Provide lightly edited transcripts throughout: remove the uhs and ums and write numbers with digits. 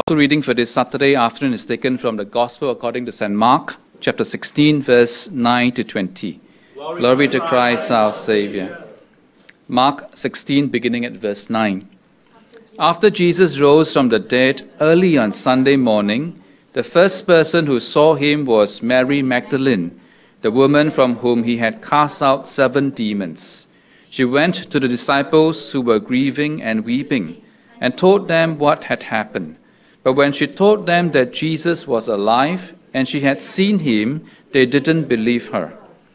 The reading for this Saturday afternoon is taken from the Gospel according to St. Mark, chapter 16, verse 9 to 20. Glory to Christ our Saviour. Mark 16, beginning at verse 9. After Jesus rose from the dead early on Sunday morning, the first person who saw him was Mary Magdalene, the woman from whom he had cast out 7 demons. She went to the disciples who were grieving and weeping, and told them what had happened. But when she told them that Jesus was alive and she had seen him, they didn't believe her.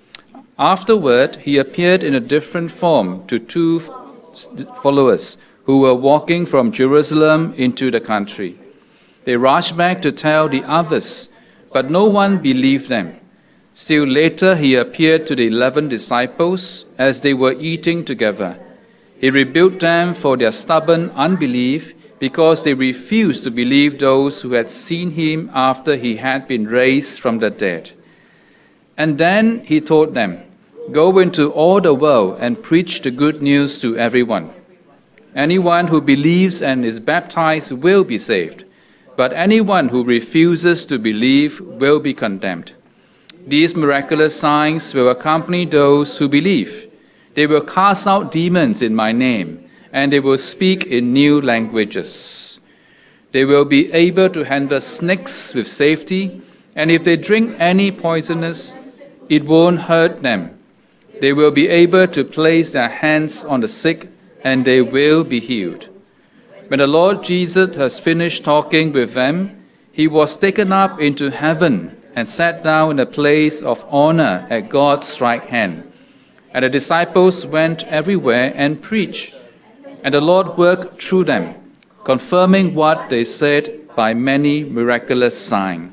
Afterward, he appeared in a different form to 2 followers who were walking from Jerusalem into the country. They rushed back to tell the others, but no one believed them. Still later, he appeared to the 11 disciples as they were eating together. He rebuked them for their stubborn unbelief, because they refused to believe those who had seen him after he had been raised from the dead. And then he told them, "Go into all the world and preach the good news to everyone. Anyone who believes and is baptized will be saved, but anyone who refuses to believe will be condemned. These miraculous signs will accompany those who believe. They will cast out demons in my name, and they will speak in new languages. They will be able to handle snakes with safety, and if they drink any poisonous, it won't hurt them. They will be able to place their hands on the sick, and they will be healed." When the Lord Jesus has finished talking with them, he was taken up into heaven and sat down in a place of honor at God's right hand. And the disciples went everywhere and preached. And the Lord worked through them, confirming what they said by many miraculous signs.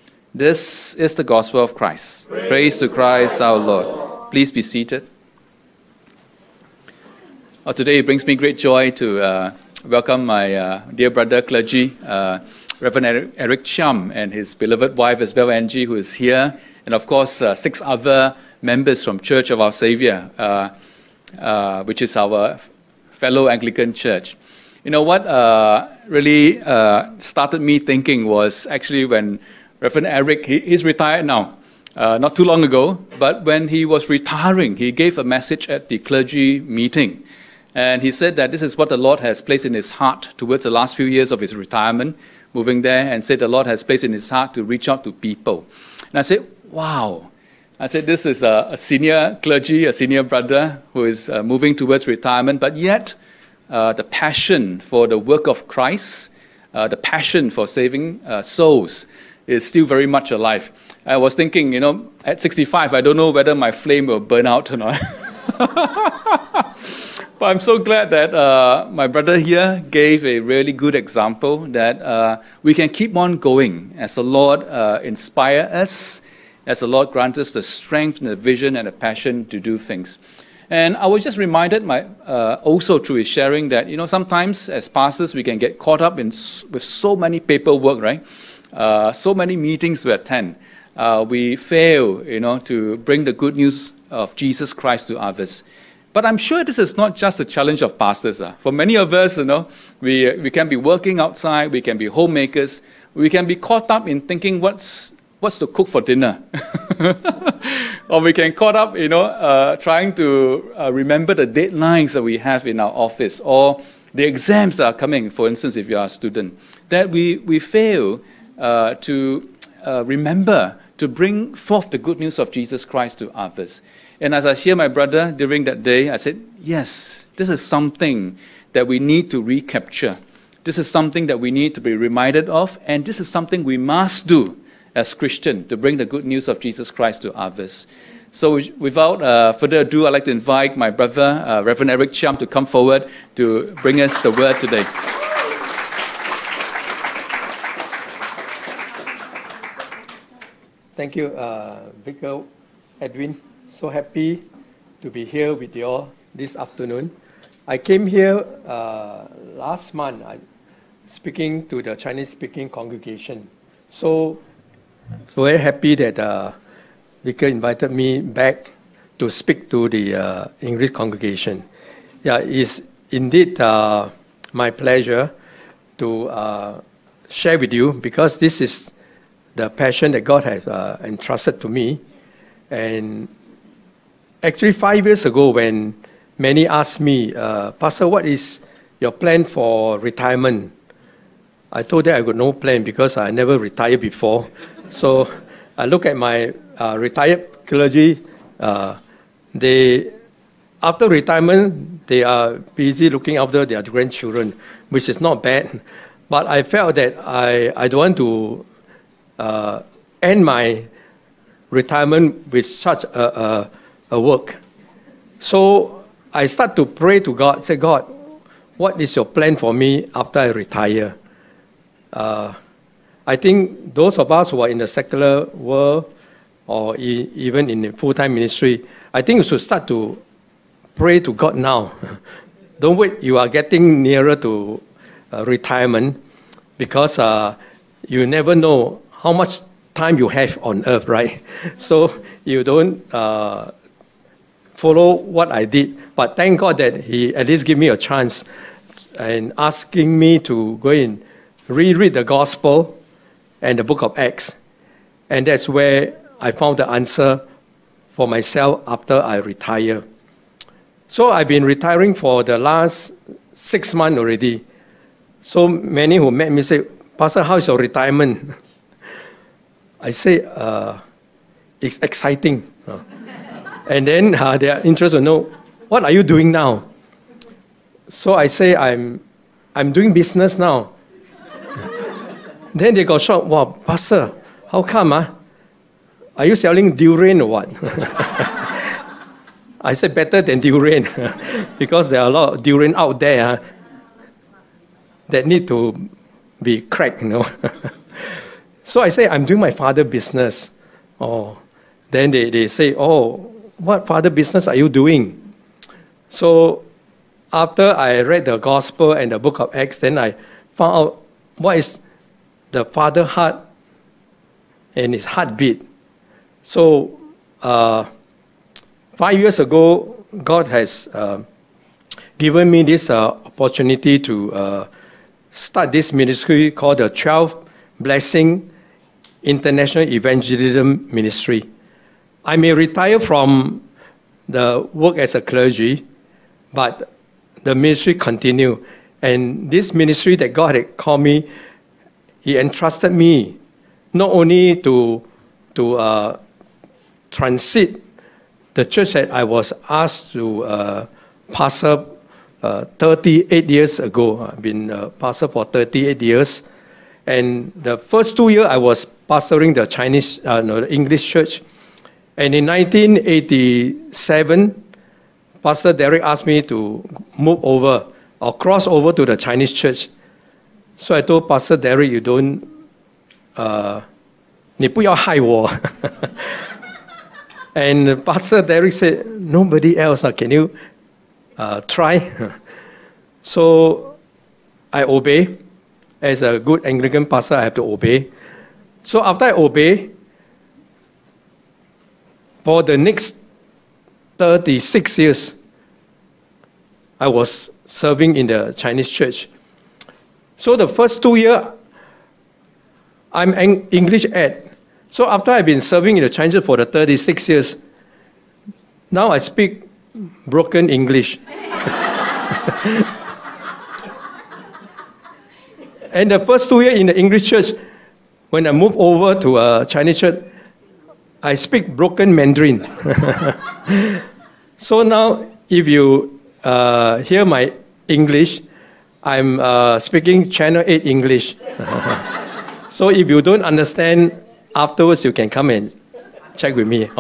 This is the gospel of Christ. Praise to Christ our Lord. Please be seated. Today it brings me great joy to welcome my dear brother clergy, Reverend Eric Chiam, and his beloved wife as well, Angie, who is here, and of course 6 other members from Church of Our Saviour, which is our fellow Anglican church. You know what really started me thinking was actually when Reverend Eric, he's retired now, not too long ago, but when he was retiring, he gave a message at the clergy meeting. And he said that this is what the Lord has placed in his heart towards the last few years of his retirement, moving there, and said the Lord has placed in his heart to reach out to people. And I said, wow. I said, this is a senior clergy, a senior brother who is moving towards retirement, but yet the passion for the work of Christ, the passion for saving souls is still very much alive. I was thinking, you know, at 65, I don't know whether my flame will burn out or not. But I'm so glad that my brother here gave a really good example that we can keep on going as the Lord inspire us, as the Lord grants us the strength and the vision and the passion to do things. And I was just reminded also through his sharing that, you know, sometimes as pastors we can get caught up with so many paperwork, right? So many meetings to attend. We fail, you know, to bring the good news of Jesus Christ to others. But I'm sure this is not just a challenge of pastors. For many of us, you know, we can be working outside, we can be homemakers, we can be caught up in thinking what's to cook for dinner. Or we can caught up, you know, trying to remember the deadlines that we have in our office, or the exams that are coming, for instance, if you are a student, that we fail to remember to bring forth the good news of Jesus Christ to others. And as I hear my brother during that day, I said, yes, this is something that we need to recapture. This is something that we need to be reminded of, and this is something we must do as Christians to bring the good news of Jesus Christ to others. So without further ado, I'd like to invite my brother, Reverend Eric Chiam, to come forward to bring us the word today. Thank you, Vicar Edwin. So happy to be here with you all this afternoon. I came here last month speaking to the Chinese-speaking congregation. So very happy that Vicar invited me back to speak to the English congregation. Yeah, it's indeed my pleasure to share with you because this is the passion that God has entrusted to me. And actually 5 years ago when many asked me, Pastor, what is your plan for retirement? I told them I got no plan because I never retired before. So I look at my retired clergy. After retirement, they are busy looking after their grandchildren, which is not bad. But I felt that I don't want to end my retirement with such a work. So I start to pray to God, say, God, what is your plan for me after I retire? I think those of us who are in the secular world or even in the full-time ministry, I think you should start to pray to God now. Don't wait, you are getting nearer to retirement because you never know how much time you have on earth, right? So you don't follow what I did. But thank God that He at least gave me a chance and asking me to go and reread the Gospel and the book of Acts. And that's where I found the answer for myself after I retire. So I've been retiring for the last 6 months already. So many who met me say, Pastor, how is your retirement? I say, it's exciting. And then they are interested to know, what are you doing now? So I say, I'm doing business now. Then they got shocked, wow, Pastor, how come? Are you selling durian or what? I said, better than durian, because there are a lot of durian out there that need to be cracked, you know. So I say, I'm doing my father business. Oh, then they say, oh, what father business are you doing? So after I read the Gospel and the book of Acts, then I found out what is the father heart and his heartbeat. So 5 years ago, God has given me this opportunity to start this ministry called the 12 Blessing International Evangelism Ministry. I may retire from the work as a clergy, but the ministry continue. And this ministry that God had called me, He entrusted me not only to transit the church that I was asked to pastor 38 years ago. I've been a pastor for 38 years. And the first 2 years I was pastoring the the English church. And in 1987, Pastor Derek asked me to move over or cross over to the Chinese church. So I told Pastor Derek, you don't, 你不要害我. And Pastor Derek said, nobody else, can you try? So I obey. As a good Anglican pastor, I have to obey. So after I obey, for the next 36 years, I was serving in the Chinese church. So the first 2 years, I'm an English ed. So after I've been serving in the Chinese church for the 36 years, now I speak broken English. And the first 2 years in the English church, when I moved over to a Chinese church, I speak broken Mandarin. So now, if you hear my English, I'm speaking Channel 8 English. So if you don't understand, afterwards you can come and check with me.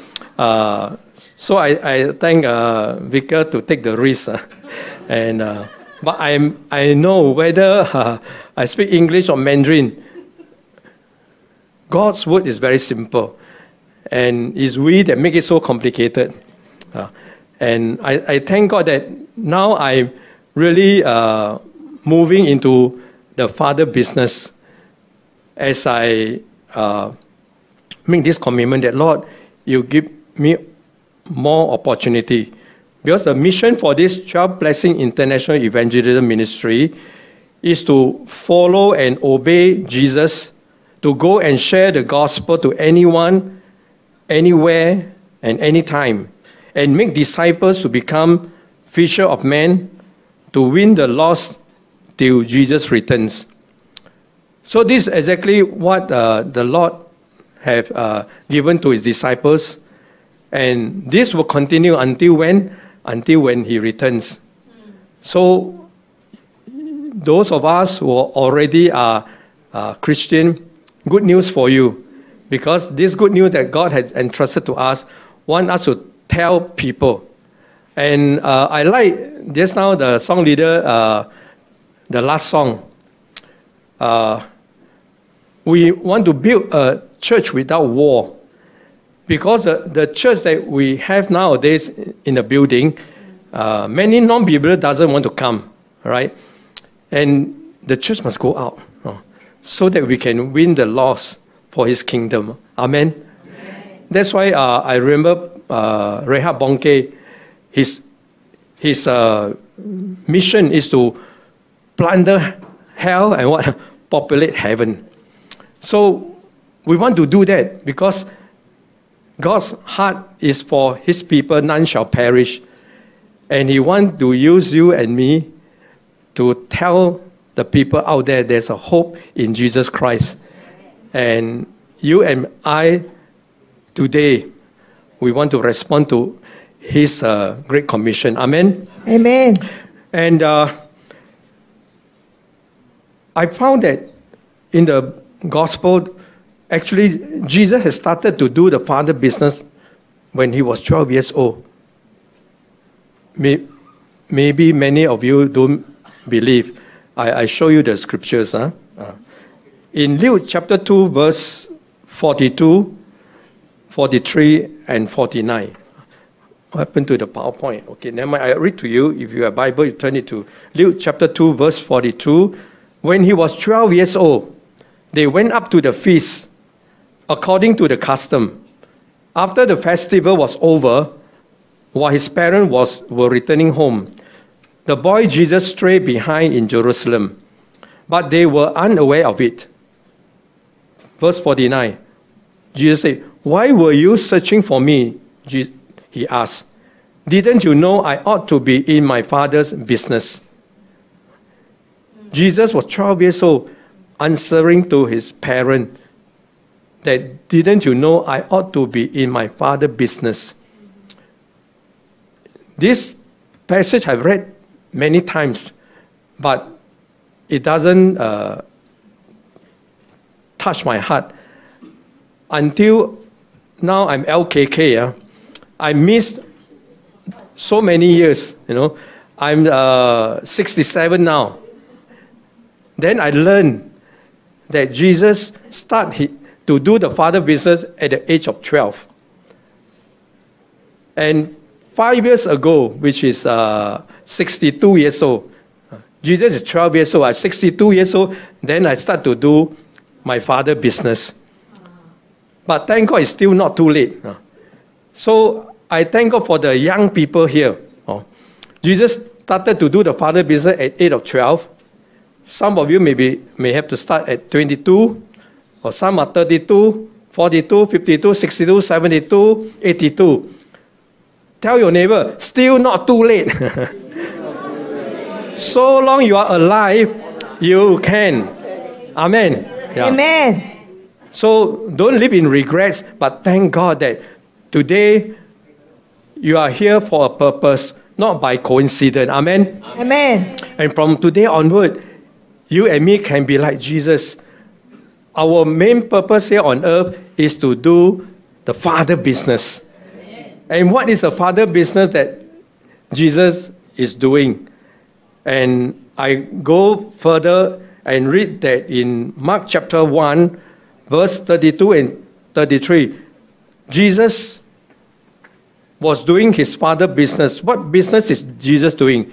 So I thank Vicar to take the risk. But I know whether I speak English or Mandarin, God's word is very simple. And it's we that make it so complicated. And I thank God that now I'm really moving into the father business as I make this commitment that, Lord, you give me more opportunity. Because the mission for this 12 Blessing International Evangelism Ministry is to follow and obey Jesus, to go and share the gospel to anyone, anywhere, and anytime, and make disciples to become fisher of men, to win the lost till Jesus returns. So this is exactly what the Lord have given to his disciples, and this will continue until when? Until when he returns. So those of us who already are Christian, good news for you, because this good news that God has entrusted to us, want us to tell people. And I like just now the song leader, the last song. We want to build a church without war, because the church that we have nowadays in the building, many non-believers doesn't want to come, right? And the church must go out, so that we can win the lost for his kingdom. Amen. Amen. That's why I remember Revd Bongke, his mission is to plunder hell and what? Populate heaven. So we want to do that because God's heart is for his people, none shall perish. And he wants to use you and me to tell the people out there there's a hope in Jesus Christ. And you and I today, we want to respond to his great commission. Amen? Amen. And I found that in the gospel, actually, Jesus has started to do the Father business when he was 12 years old. Maybe many of you don't believe. I show you the scriptures. In Luke chapter 2, verse 42, 43, and 49. What happened to the PowerPoint? Okay, never mind. I read to you. If you have a Bible, you turn it to Luke chapter 2, verse 42. When he was 12 years old, they went up to the feast according to the custom. After the festival was over, while his parents were returning home, the boy Jesus strayed behind in Jerusalem, but they were unaware of it. Verse 49, Jesus said, "Why were you searching for me?" He asked. "Didn't you know I ought to be in my Father's business?" Jesus was 12 years old, answering to his parent that, "Didn't you know I ought to be in my Father's business?" This passage I've read many times, but it doesn't touch my heart. Until now I'm LKK. I missed so many years. I'm 67 now. Then I learned that Jesus started to do the Father business at the age of 12. And 5 years ago, which is 62 years old, Jesus is 12 years old. I'm 62 years old. Then I start to do my Father business. But thank God it's still not too late. So I thank God for the young people here. Jesus started to do the Father business at age of 12. Some of you may have to start at 22, or some are 32, 42, 52, 62, 72, 82. Tell your neighbor, still not too late. So long you are alive, you can. Amen. Yeah. Amen. So don't live in regrets, but thank God that today you are here for a purpose, not by coincidence. Amen. Amen. And from today onward, you and me can be like Jesus. Our main purpose here on earth is to do the Father business. Amen. And what is the Father business that Jesus is doing? And I go further and read that in Mark chapter 1, verse 32 and 33, Jesus was doing his Father business. What business is Jesus doing?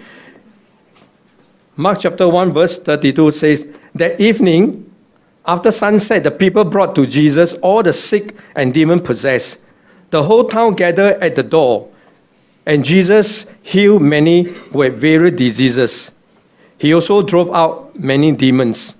Mark chapter 1, verse 32 says, "That evening, after sunset, the people brought to Jesus all the sick and demon-possessed. The whole town gathered at the door, and Jesus healed many with various diseases. He also drove out many demons.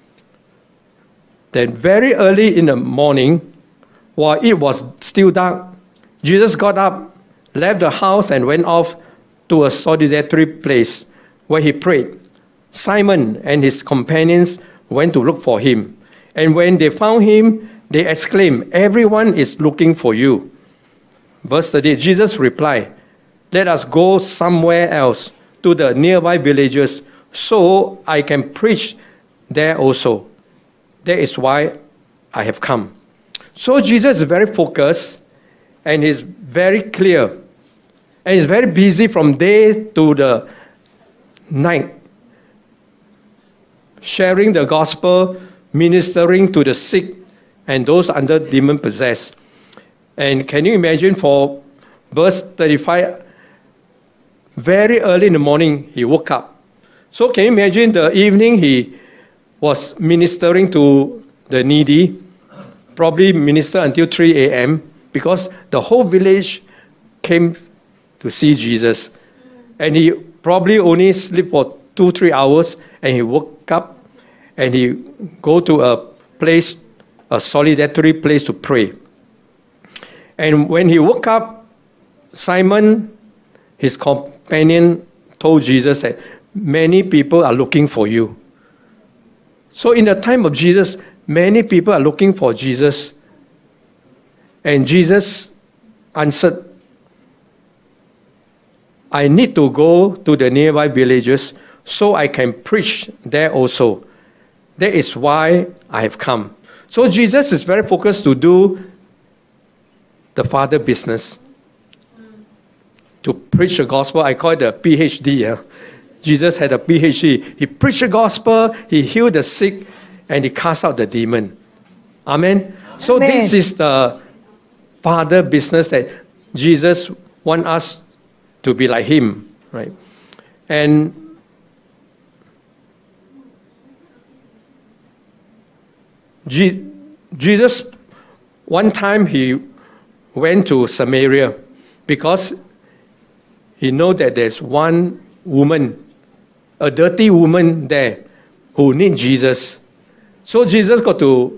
Then very early in the morning, while it was still dark, Jesus got up, left the house, and went off to a solitary place where he prayed. Simon and his companions went to look for him. And when they found him, they exclaimed, "Everyone is looking for you." Verse 30, Jesus replied, "Let us go somewhere else to the nearby villages so I can preach there also. That is why I have come." So Jesus is very focused and is very clear and is very busy from day to the night, sharing the gospel, ministering to the sick and those under demon possessed. And can you imagine for verse 35, very early in the morning, he woke up. So can you imagine the evening he was ministering to the needy, probably minister until 3 a.m. because the whole village came to see Jesus. And he probably only slept for 2-3 hours, and he woke up and he go to a place, a solitary place to pray. And when he woke up, Simon, his companion, told Jesus that many people are looking for you. So in the time of Jesus, many people are looking for Jesus. And Jesus answered, "I need to go to the nearby villages so I can preach there also. That is why I have come." So Jesus is very focused to do the Father business, to preach the gospel. I call it a PhD. Yeah? Jesus had a PhD. He preached the gospel, he healed the sick, and he cast out the demon. Amen? So this is the Father business that Jesus wants us to be like him, right? And Jesus, one time he went to Samaria because he knew that there's one woman, a dirty woman there who needs Jesus. So Jesus got to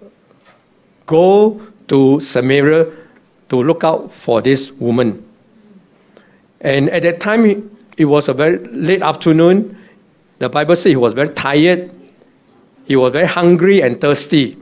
go to Samaria to look out for this woman. And at that time, it was a very late afternoon. The Bible says he was very tired. He was very hungry and thirsty.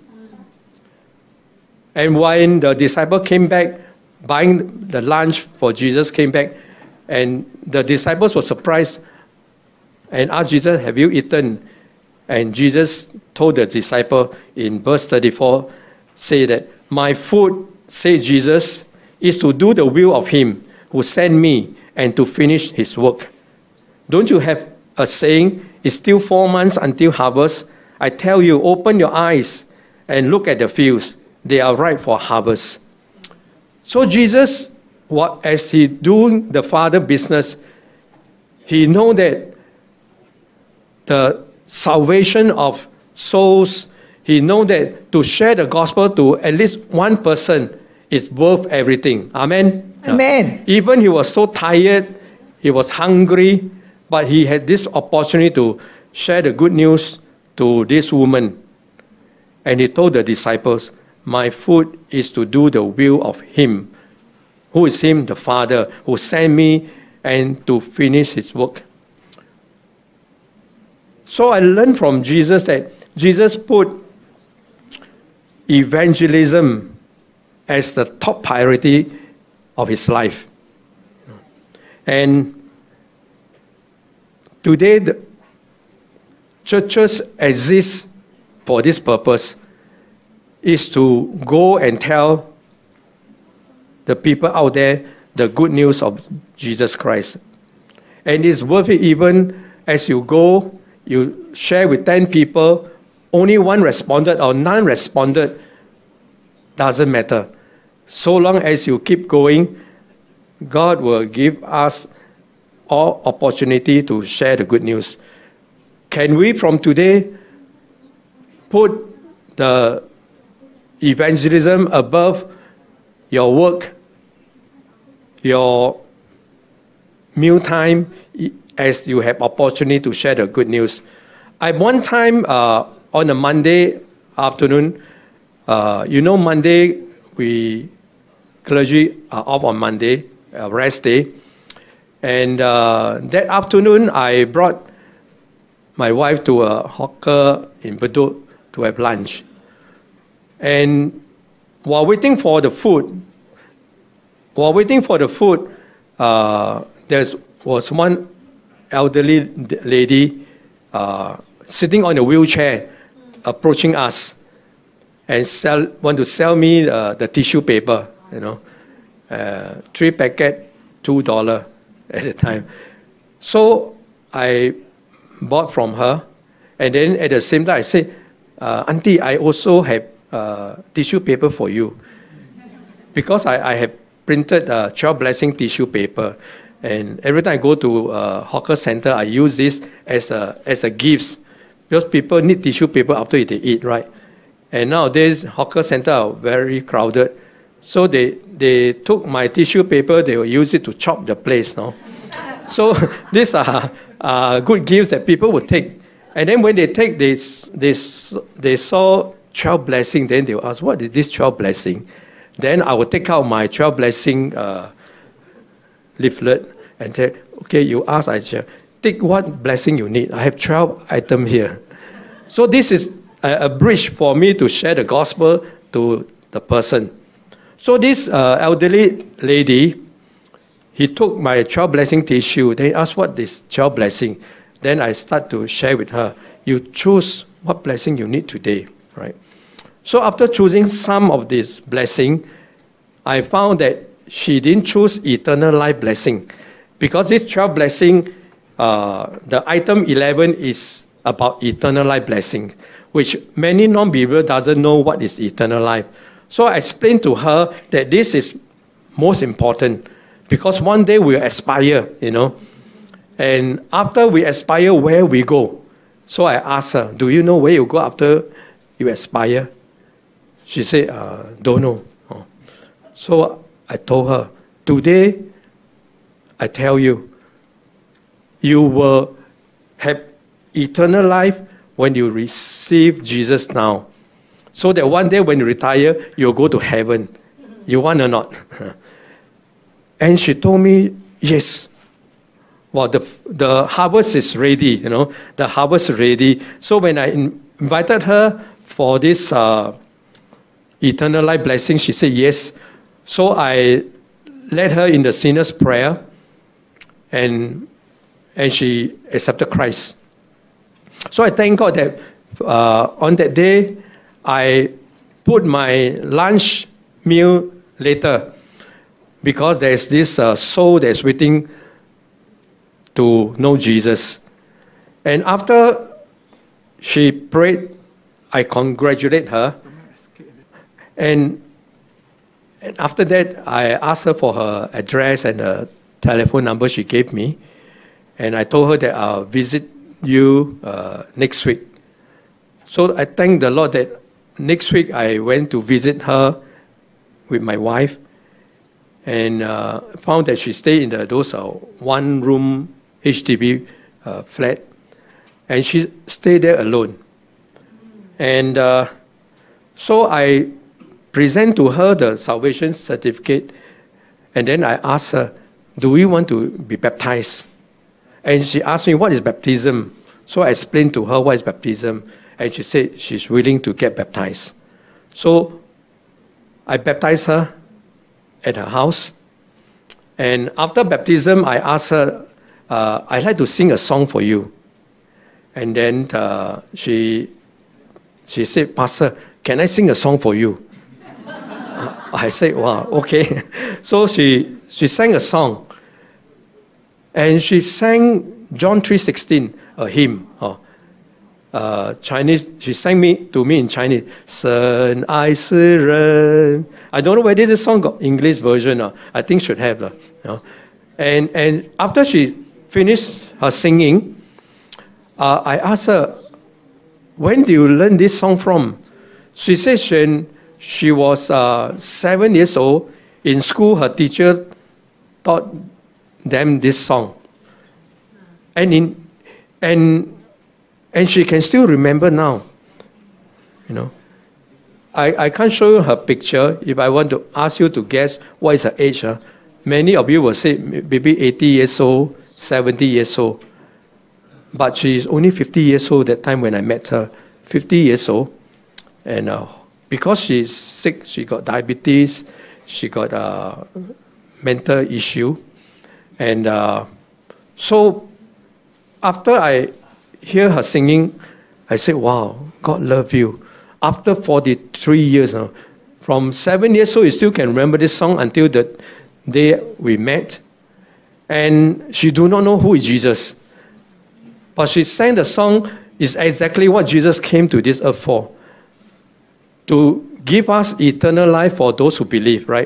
And when the disciple came back, buying the lunch for Jesus, came back, and the disciples were surprised and asked Jesus, "Have you eaten?" And Jesus told the disciple in verse 34, say that, "My food," said Jesus, "is to do the will of him who sent me and to finish his work. Don't you have a saying, 'It's still 4 months until harvest'? I tell you, open your eyes and look at the fields. They are ripe for harvest." So Jesus, as he doing the Father business, he know that the salvation of souls, he know that to share the gospel to at least one person is worth everything. Amen? Amen. Even he was so tired, he was hungry, but he had this opportunity to share the good news to this woman. And he told the disciples, "My food is to do the will of him." Who is him? The Father, who sent me and to finish his work. So I learned from Jesus that Jesus put evangelism as the top priority of his life. And today, the churches exist for this purpose, is to go and tell the people out there the good news of Jesus Christ. And it's worth it even as you go, you share with 10 people, only one responded or none responded, doesn't matter. So long as you keep going, God will give us all opportunity to share the good news. Can we from today put the evangelism above your work, your mealtime, as you have opportunity to share the good news. One time on a Monday afternoon, Monday, we clergy are off on Monday, rest day. And that afternoon, I brought my wife to a hawker in Bedok to have lunch. And while waiting for the food, there was one elderly lady sitting on a wheelchair approaching us and want to sell me the tissue paper, 3 packets, $2 at the time. So I bought from her, and then at the same time I said, Auntie, I also have tissue paper for you. Because I have printed 12 blessing tissue paper, and every time I go to a hawker center, I use this as a gift, because people need tissue paper after they eat, right? And nowadays, hawker centers are very crowded. So they took my tissue paper, they will use it to chop the place. No? So these are good gifts that people would take. And then when they take this, they saw 12 blessing, then they will ask, what is this 12 blessing? Then I will take out my 12 blessing leaflet and say, okay, you ask, I share. Take what blessing you need. I have 12 items here. So this is a bridge for me to share the gospel to the person. So this elderly lady, he took my 12 blessing tissue. They asked what is 12 blessing. Then I start to share with her. You choose what blessing you need today, right? So after choosing some of this blessing, I found that she didn't choose eternal life blessing, because this 12 blessing, the item 11 is about eternal life blessing, which many non-believers doesn't know what is eternal life. So I explained to her that this is most important, because one day we'll expire, And after we expire, where we go? So I asked her, do you know where you go after you expire? She said, don't know. So I told her, today, I tell you, you will have eternal life when you receive Jesus now. So that one day when you retire, you'll go to heaven. You want or not? And she told me, yes. Well, the harvest is ready, The harvest is ready. So when I invited her for this eternal life blessing, she said yes. So I led her in the sinner's prayer, and she accepted Christ. So I thank God that on that day, I put my lunch meal later, because there's this soul that's waiting to know Jesus. And after she prayed, I congratulate her. And after that, I asked her for her address and the telephone number she gave me. And I told her that I'll visit you next week. So I thank the Lord that next week I went to visit her with my wife, and found that she stayed in those one-room HDB flat, and she stayed there alone. And so I present to her the salvation certificate, and then I asked her, do you want to be baptized? And she asked me, what is baptism? So I explained to her what is baptism, and she said she's willing to get baptized. So I baptized her at her house, and after baptism, I asked her, I'd like to sing a song for you. And then she said, Pastor, can I sing a song for you? I said, wow, okay. So she sang a song. And she sang John 3:16, a hymn. Chinese, she sang to me in Chinese. 神爱世人. I don't know whether this song got English version. I think should have. And after she finished her singing, I asked her, when do you learn this song from? She said when she was 7 years old, in school her teacher taught them this song. and she can still remember now. You know, I can't show you her picture. If I want to ask you to guess what is her age, many of you will say maybe 80 years old, 70 years old. But she's only 50 years old that time when I met her. 50 years old. And because she's sick, she got diabetes, she got a mental issue. And so after I hear her singing, I said, wow, God love you. After 43 years, from 7 years old, you still can remember this song until the day we met. And she do not know who is Jesus. But she sang the song is exactly what Jesus came to this earth for. To give us eternal life for those who believe, right?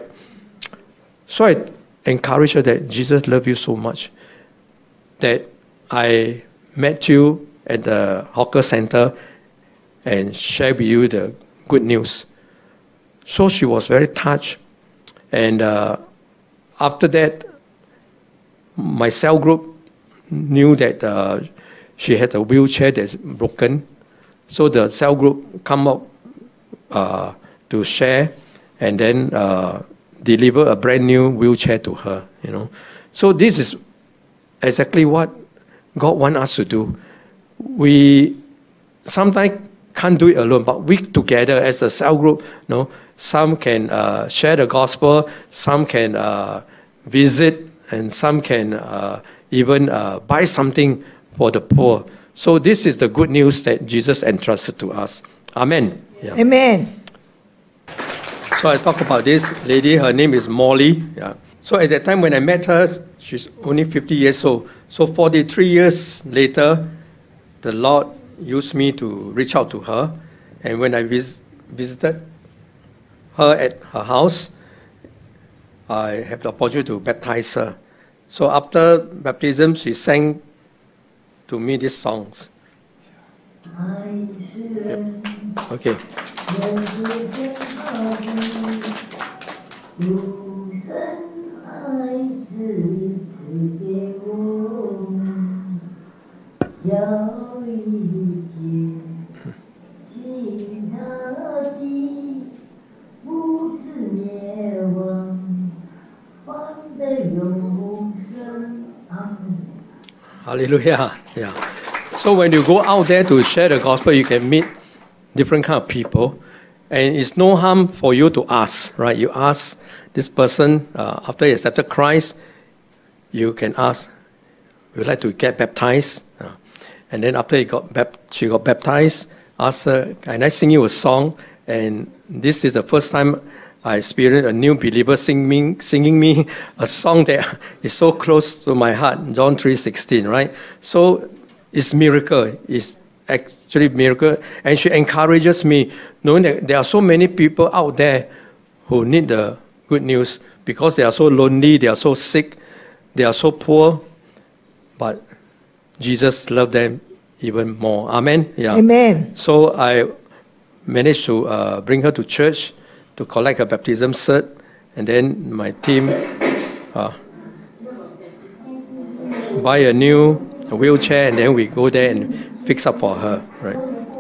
So I encourage her that Jesus loves you so much that I met you at the hawker center and shared with you the good news. So she was very touched. And after that, my cell group knew that she had a wheelchair that's broken. So the cell group come up to share and then deliver a brand new wheelchair to her, you know. So this is exactly what God wants us to do. We sometimes can't do it alone, but we together as a cell group, you know, some can share the gospel, some can visit, and some can even buy something for the poor. So this is the good news that Jesus entrusted to us. Amen. Yeah. Amen. So I talk about this lady, her name is Molly. Yeah. So at that time when I met her, she's only 50 years old. So 43 years later, the Lord used me to reach out to her. And when I visited her at her house, I had the opportunity to baptize her. So after baptism, she sang to me these songs. Yep. Okay. Hallelujah. Yeah. So when you go out there to share the gospel, you can meet different kind of people. And it's no harm for you to ask, right? You ask this person, after he accepted Christ, you can ask, would you like to get baptized? And then after she got baptized, ask her, can I sing you a song? And this is the first time I experienced a new believer singing me a song that is so close to my heart, John 3:16, right? So it's miracle. It's actually miracle. And she encourages me, knowing that there are so many people out there who need the good news because they are so lonely, they are so sick, they are so poor. But Jesus loved them even more. Amen? Yeah. Amen. So I managed to bring her to church to collect her baptism cert. And then my team buy a new wheelchair, and then we go there and fix up for her, right?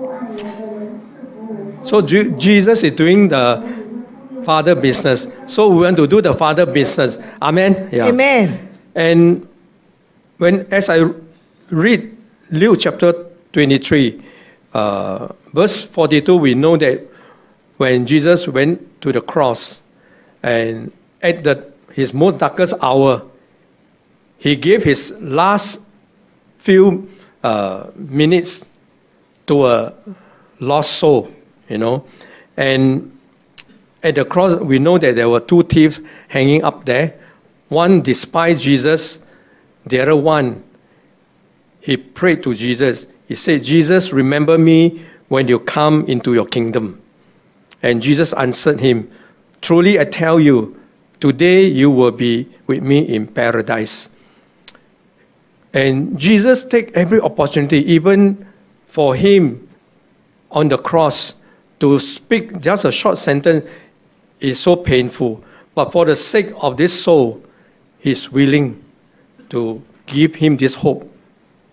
So Jesus is doing the Father business. So we want to do the Father business. Amen? Yeah. Amen. And as I read Luke chapter 23, verse 42, we know that when Jesus went to the cross and at his most darkest hour, he gave his last few minutes to a lost soul, you know. And at the cross, we know that there were two thieves hanging up there. One despised Jesus. The other one, he prayed to Jesus. He said, Jesus, remember me when you come into your kingdom. And Jesus answered him, truly I tell you, today you will be with me in paradise. And Jesus take every opportunity, even for him on the cross, to speak just a short sentence is so painful. But for the sake of this soul, he's willing to give him this hope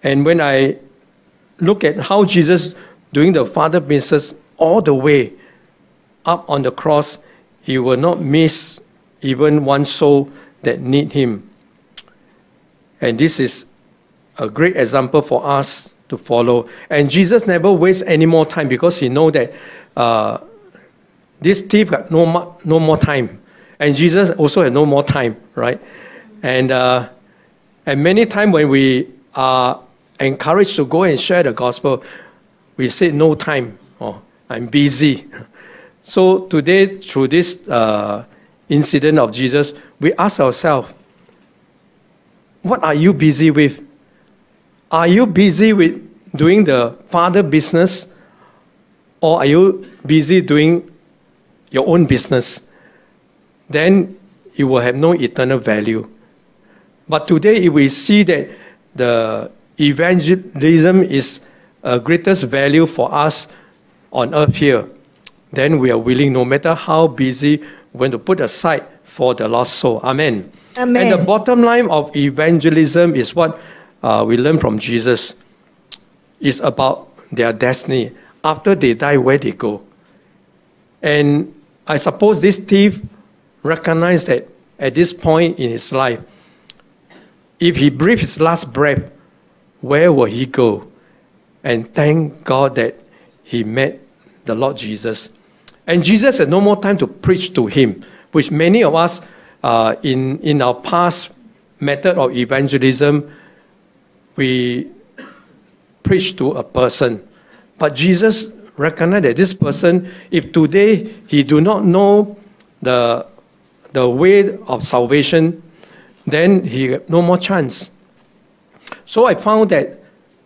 And when I look at how Jesus doing the Father business all the way up on the cross, he will not miss even one soul that need him. And this is a great example for us to follow. And Jesus never wastes any more time because he know that this thief got no more time. And Jesus also had no more time, right? And many times when we are encouraged to go and share the gospel, we say no time, or I'm busy. So today, through this incident of Jesus, we ask ourselves, what are you busy with? Are you busy with doing the Father business, or are you busy doing your own business? Then you will have no eternal value. But today, if we see that the evangelism is a greatest value for us on earth here, then we are willing, no matter how busy, when to put aside for the lost soul. Amen. Amen. And the bottom line of evangelism is what we learn from Jesus. It's about their destiny. After they die, where they go. And I suppose this thief recognized that at this point in his life, if he breathed his last breath, where will he go? And thank God that he met the Lord Jesus. And Jesus had no more time to preach to him, which many of us in our past method of evangelism, we preach to a person. But Jesus recognized that this person, if today he do not know the way of salvation, then he have no more chance. So I found that,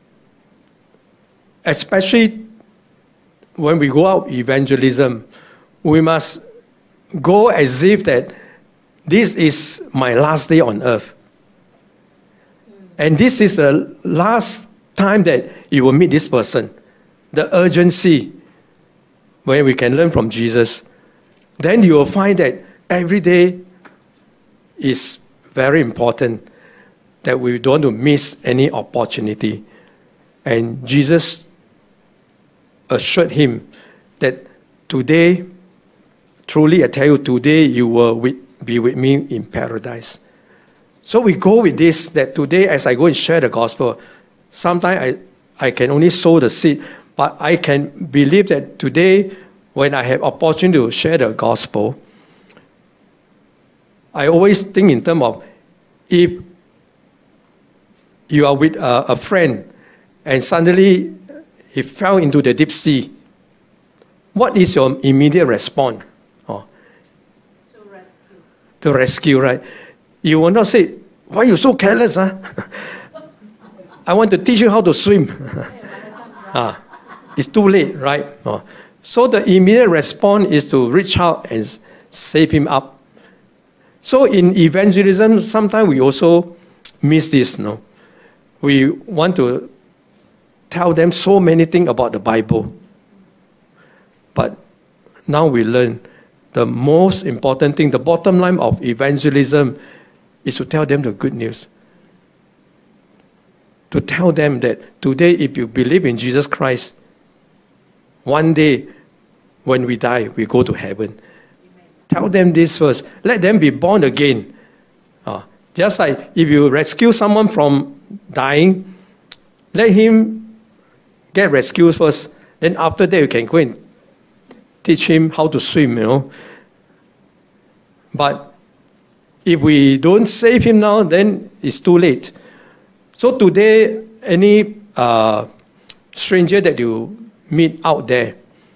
especially when we go out evangelism, we must go as if that this is my last day on earth. And this is the last time that you will meet this person. The urgency, where we can learn from Jesus. Then you will find that every day is very important, that we don't want to miss any opportunity. And Jesus assured him that today, truly I tell you, today you will be with me in paradise. So we go with this, that today as I go and share the gospel, sometimes I can only sow the seed, but I can believe that today when I have opportunity to share the gospel, I always think in terms of, if you are with a friend and suddenly he fell into the deep sea, what is your immediate response? Oh. To rescue. To rescue, right? You will not say, why are you so careless? Huh? I want to teach you how to swim. It's too late, right? Oh. So the immediate response is to reach out and save him up. So in evangelism, sometimes we also miss this. No? We want to tell them so many things about the Bible. But now we learn the most important thing, the bottom line of evangelism is to tell them the good news. To tell them that today, if you believe in Jesus Christ, one day when we die, we go to heaven. Tell them this first. Let them be born again. Just like if you rescue someone from dying, let him get rescued first. Then after that, you can go and teach him how to swim, you know. But if we don't save him now, then it's too late. So today, any stranger that you meet out there,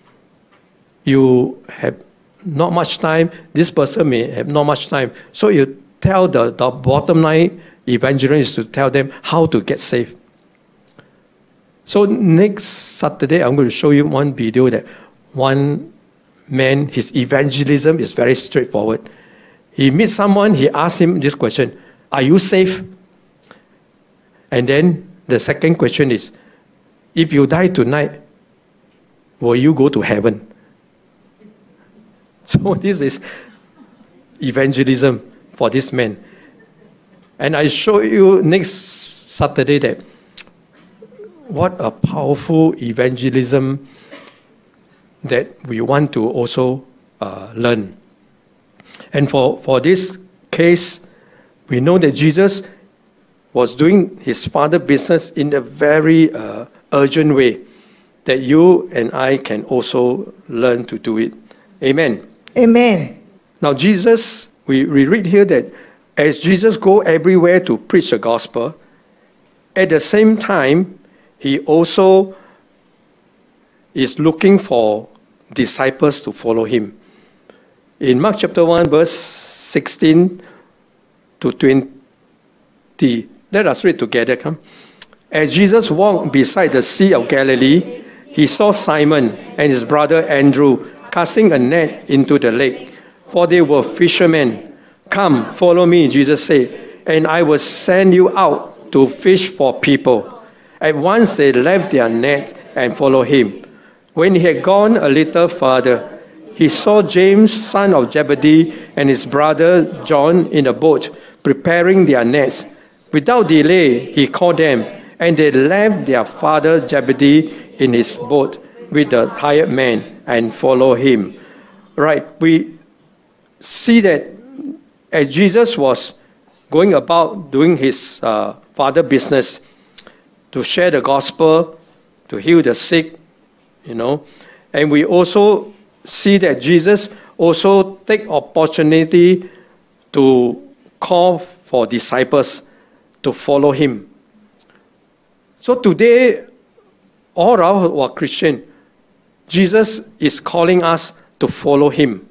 you have not much time. This person may have not much time. So you tell the bottom line evangelist to tell them how to get saved. So next Saturday, I'm going to show you one video that one man, his evangelism is very straightforward. He meets someone, he asks him this question, are you safe? And then the second question is, if you die tonight, will you go to heaven? So this is evangelism for this man. And I show you next Saturday that what a powerful evangelism that we want to also learn. And for this case, we know that Jesus was doing his Father's business in a very urgent way, that you and I can also learn to do it. Amen. Amen. Now Jesus, we read here that as Jesus go everywhere to preach the gospel, at the same time, he also is looking for disciples to follow him. In Mark chapter 1, verse 16 to 20, let us read together. Come. As Jesus walked beside the Sea of Galilee, he saw Simon and his brother Andrew casting a net into the lake, for they were fishermen. Come, follow me, Jesus said, and I will send you out to fish for people. At once they left their net and followed him. When he had gone a little farther, he saw James, son of Zebedee, and his brother John in a boat, preparing their nets. Without delay, he called them, and they left their father Zebedee in his boat with the hired man and followed him. Right, we see that as Jesus was going about doing his father business, to share the gospel, to heal the sick, and we also see that Jesus also take opportunity to call for disciples to follow him. So today, all our Christian, Jesus is calling us to follow him.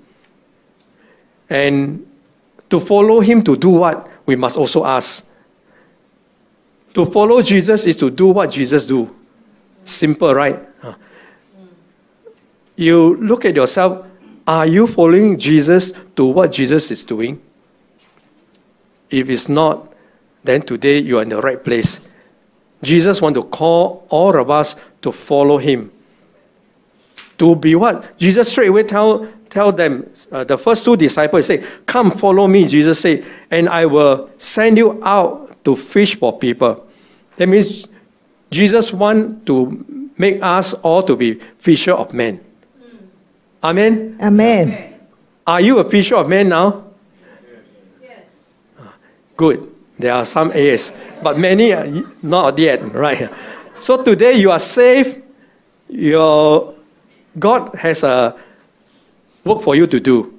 And to follow him to do what? We must also ask. To follow Jesus is to do what Jesus do. Simple, right? You look at yourself, are you following Jesus to what Jesus is doing? If it's not, then today you are in the right place. Jesus wants to call all of us to follow him. To be what? Jesus straight away tell them, the first two disciples say, come follow me, Jesus said, and I will send you out to fish for people. That means Jesus wants to make us all to be fisher of men. Amen? Amen. Are you a fisher of men now? Yes. Good. There are some A's, but many are not yet, right? So today you are saved. God has a work for you to do.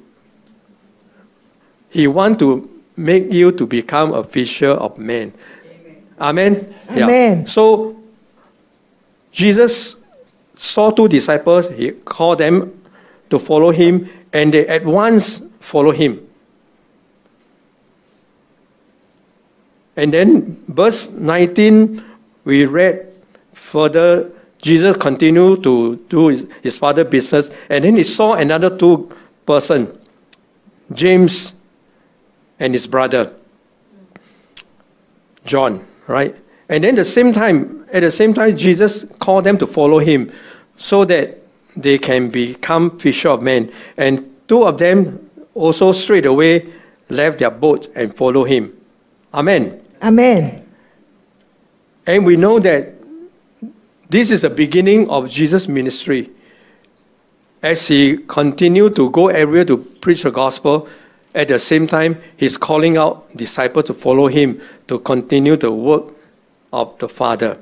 He wants to make you to become a fisher of men. Amen? Amen. Yeah. So Jesus saw two disciples. He called them to follow him, and they at once follow him. And then verse 19, we read further, Jesus continued to do his father's business, and then he saw another two person, James and his brother John, right? And then at the same time, Jesus called them to follow him so that they can become fisher of men. And two of them also straight away left their boat and followed him. Amen. Amen. And we know that this is the beginning of Jesus' ministry. As he continued to go everywhere to preach the gospel, at the same time, he's calling out disciples to follow him, to continue the work of the Father.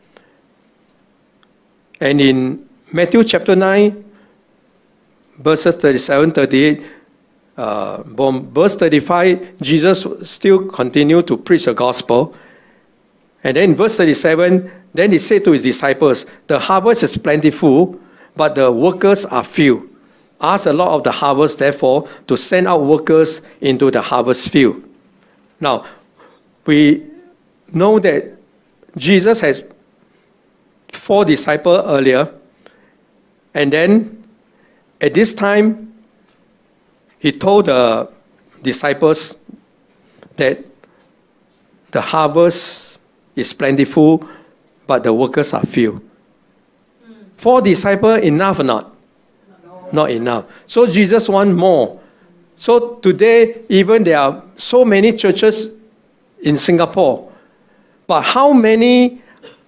And in Matthew chapter 9, verses 37, 38, from verse 35, Jesus still continued to preach the gospel. And then in verse 37, then he said to his disciples, the harvest is plentiful, but the workers are few. Ask the Lord of the harvest, therefore, to send out workers into the harvest field. Now, we know that Jesus has 4 disciples earlier, and then at this time, he told the disciples that the harvest is plentiful, but the workers are few. 4 disciples enough or not? No. Not enough. So Jesus wants more. So today, even there are so many churches in Singapore, but how many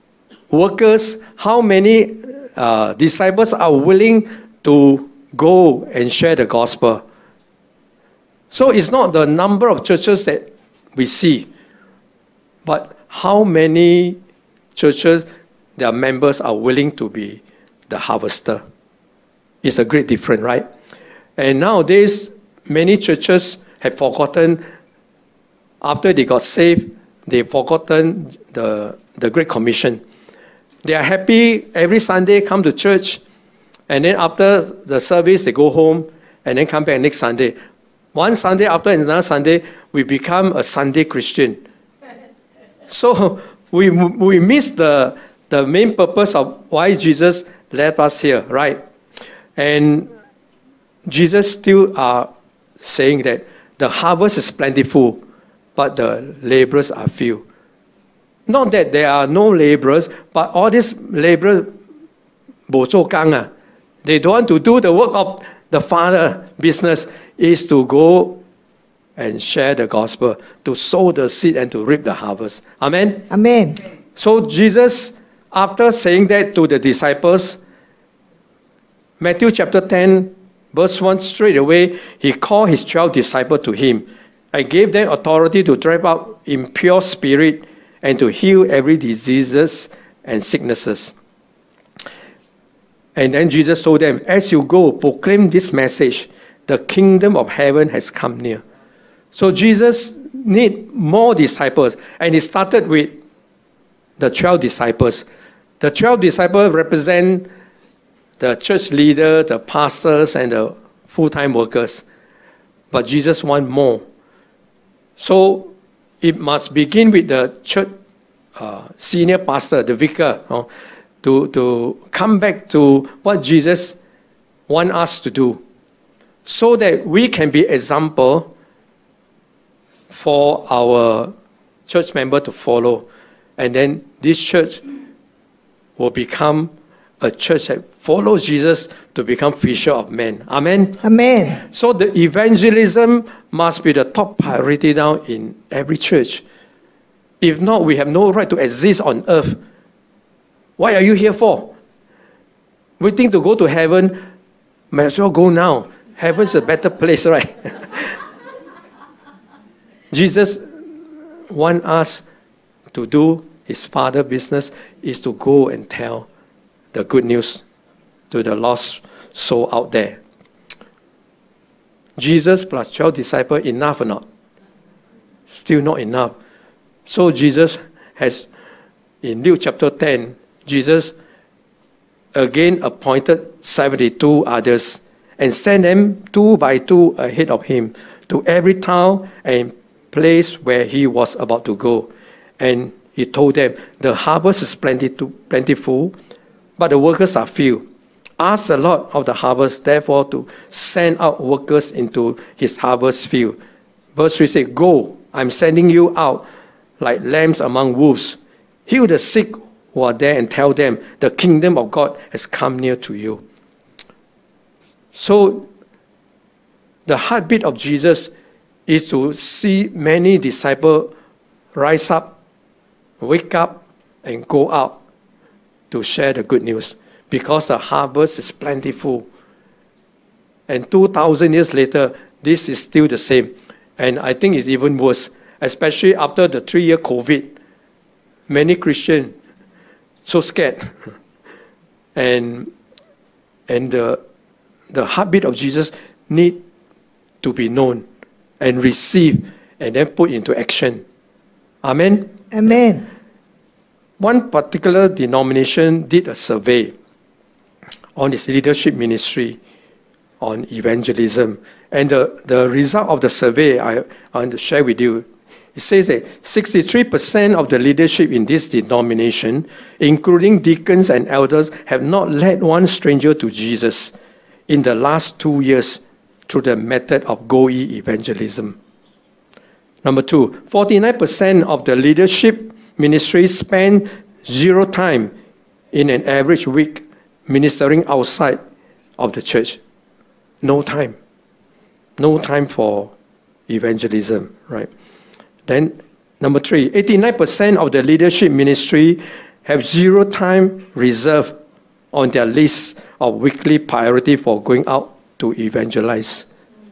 workers, how many disciples are willing to go and share the gospel. So it's not the number of churches that we see, but how many churches their members are willing to be the harvester. It's a great difference, right? And nowadays, many churches have forgotten, after they got saved, they've forgotten the Great Commission. They are happy every Sunday, come to church, and then after the service, they go home, and then come back next Sunday. One Sunday after another Sunday, we become a Sunday Christian. So we miss the main purpose of why Jesus led us here, right? And Jesus still are saying that the harvest is plentiful, but the laborers are few. Not that there are no laborers, but all these laborers, they don't want to do the work of the Father. Business is to go and share the gospel, to sow the seed and to reap the harvest. Amen? Amen. So Jesus, after saying that to the disciples, Matthew chapter 10, verse 1, straight away, he called his 12 disciples to him. I gave them authority to drive out impure spirit and to heal every diseases and sicknesses. And then Jesus told them, as you go, proclaim this message, the kingdom of heaven has come near. So Jesus need more disciples, and he started with the 12 disciples. The 12 disciples represent the church leader, the pastors, and the full-time workers. But Jesus wants more. So it must begin with the church senior pastor, the vicar, to come back to what Jesus wants us to do, so that we can be example for our church member to follow. And then this church will become a church that follows Jesus to become fisher of men. Amen? Amen. So the evangelism must be the top priority now in every church. If not, we have no right to exist on earth. What are you here for? Waiting to go to heaven? Might as well go now. Heaven's a better place, right? Jesus wants us to do his Father's business, is to go and tell the good news to the lost soul out there. Jesus plus 12 disciples, enough or not? Still not enough. So Jesus has, in Luke chapter 10, Jesus again appointed 72 others and sent them 2 by 2 ahead of him to every town and place where he was about to go. And he told them, the harvest is plentiful, but the workers are few. Ask the Lord of the harvest, therefore, to send out workers into his harvest field. Verse 3 says, go, I'm sending you out like lambs among wolves. Heal the sick who are there and tell them, the kingdom of God has come near to you. So, the heartbeat of Jesus is to see many disciples rise up, wake up, and go out to share the good news, because the harvest is plentiful. And 2,000 years later, this is still the same. And I think it's even worse, especially after the 3-year COVID. Many Christians so scared. and the heartbeat of Jesus need to be known and received and then put into action. Amen? Amen. One particular denomination did a survey on its leadership ministry on evangelism. And the result of the survey I want to share with you. It says that 63% of the leadership in this denomination, including deacons and elders, have not led one stranger to Jesus in the last 2 years through the method of go-ye evangelism. Number 2, 49% of the leadership ministry spend 0 time in an average week ministering outside of the church. No time. No time for evangelism, right? Then, number 3, 89% of the leadership ministry have zero time reserved on their list of weekly priority for going out to evangelize.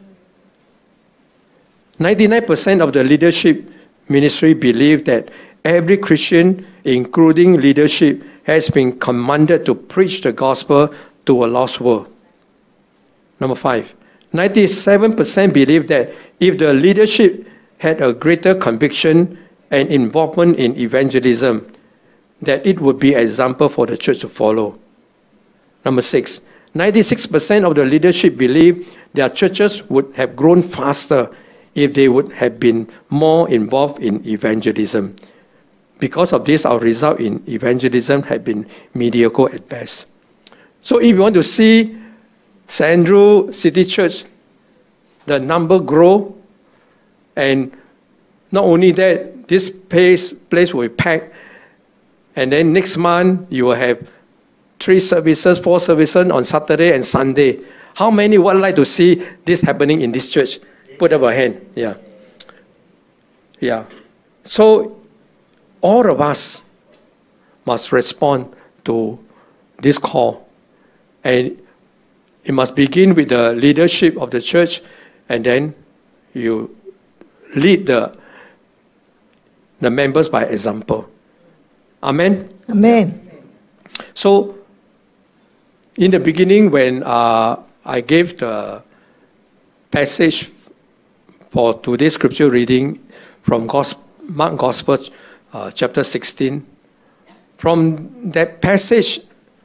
99% of the leadership ministry believe that every Christian, including leadership, has been commanded to preach the gospel to a lost world. Number 5, 97% believe that if the leadership had a greater conviction and involvement in evangelism, that it would be an example for the church to follow. Number 6, 96% of the leadership believe their churches would have grown faster if they would have been more involved in evangelism. Because of this, our result in evangelism had been mediocre at best. So if you want to see St. Andrew City Church, the number grow, and not only that, this place will be packed, and then next month you will have 3 services, 4 services on Saturday and Sunday. How many would like to see this happening in this church? Put up a hand. Yeah. Yeah. So all of us must respond to this call. And it must begin with the leadership of the church, and then you lead the members by example. Amen? Amen. So, in the beginning, when I gave the passage for today's scripture reading from Mark Gospel, chapter 16, from that passage,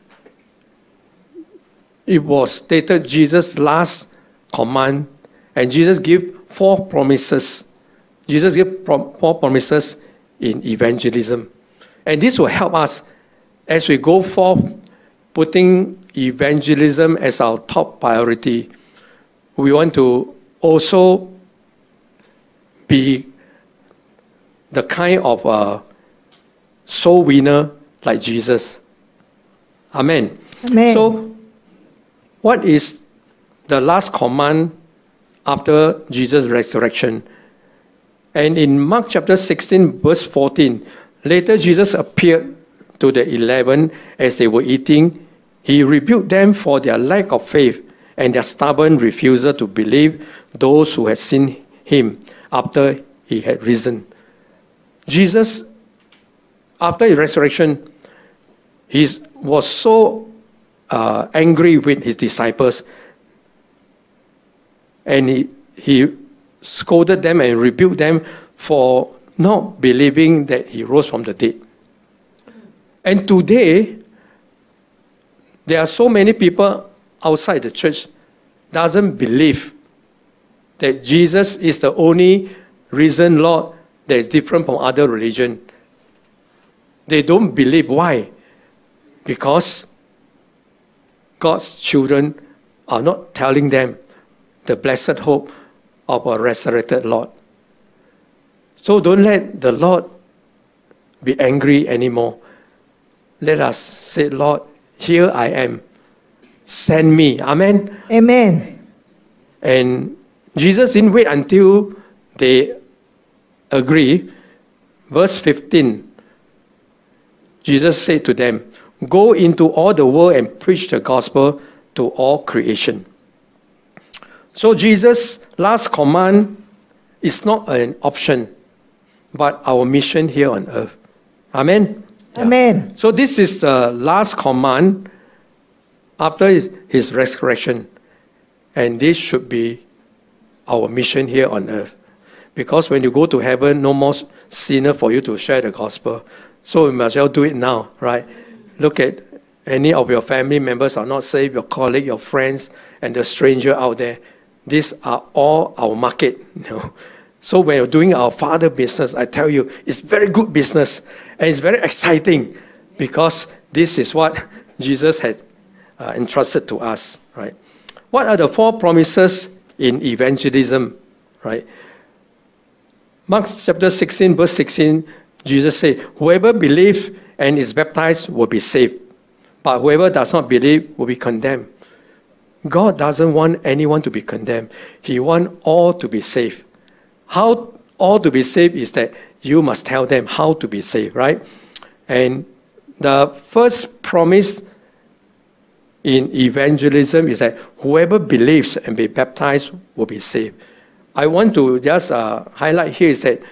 it was stated Jesus' last command, and Jesus gave 4 promises. Jesus gave 4 promises in evangelism. And this will help us as we go forth, putting evangelism as our top priority. We want to also be the kind of a soul winner like Jesus. Amen. Amen. So, what is the last command after Jesus' resurrection? And in Mark chapter 16, verse 14, later Jesus appeared to the 11 as they were eating. He rebuked them for their lack of faith and their stubborn refusal to believe those who had seen him after he had risen. Jesus, after his resurrection, he was so angry with his disciples, and he scolded them and rebuked them for not believing that he rose from the dead. And today, there are so many people outside the church doesn't believe that Jesus is the only risen Lord that is different from other religion. They don't believe. Why? Because God's children are not telling them the blessed hope of a resurrected Lord. So don't let the Lord be angry anymore. Let us say, Lord, here I am. Send me. Amen? Amen. And Jesus didn't wait until they agree. Verse 15, Jesus said to them, go into all the world and preach the gospel to all creation. So Jesus' last command is not an option, but our mission here on earth. Amen? Amen. So this is the last command after his resurrection. And this should be our mission here on earth. Because when you go to heaven, no more sinner for you to share the gospel. So we must well do it now, right? Look at any of your family members are not saved, your colleague, your friends, and the stranger out there. These are all our market. So when you're doing our Father business, I tell you, it's very good business. And it's very exciting because this is what Jesus has entrusted to us, right? What are the 4 promises in evangelism, right? Mark chapter 16, verse 16, Jesus said, whoever believes and is baptized will be saved, but whoever does not believe will be condemned. God doesn't want anyone to be condemned. He wants all to be saved. How all to be saved is that you must tell them how to be saved, right? And the first promise in evangelism is that whoever believes and be baptized will be saved. I want to just highlight here is that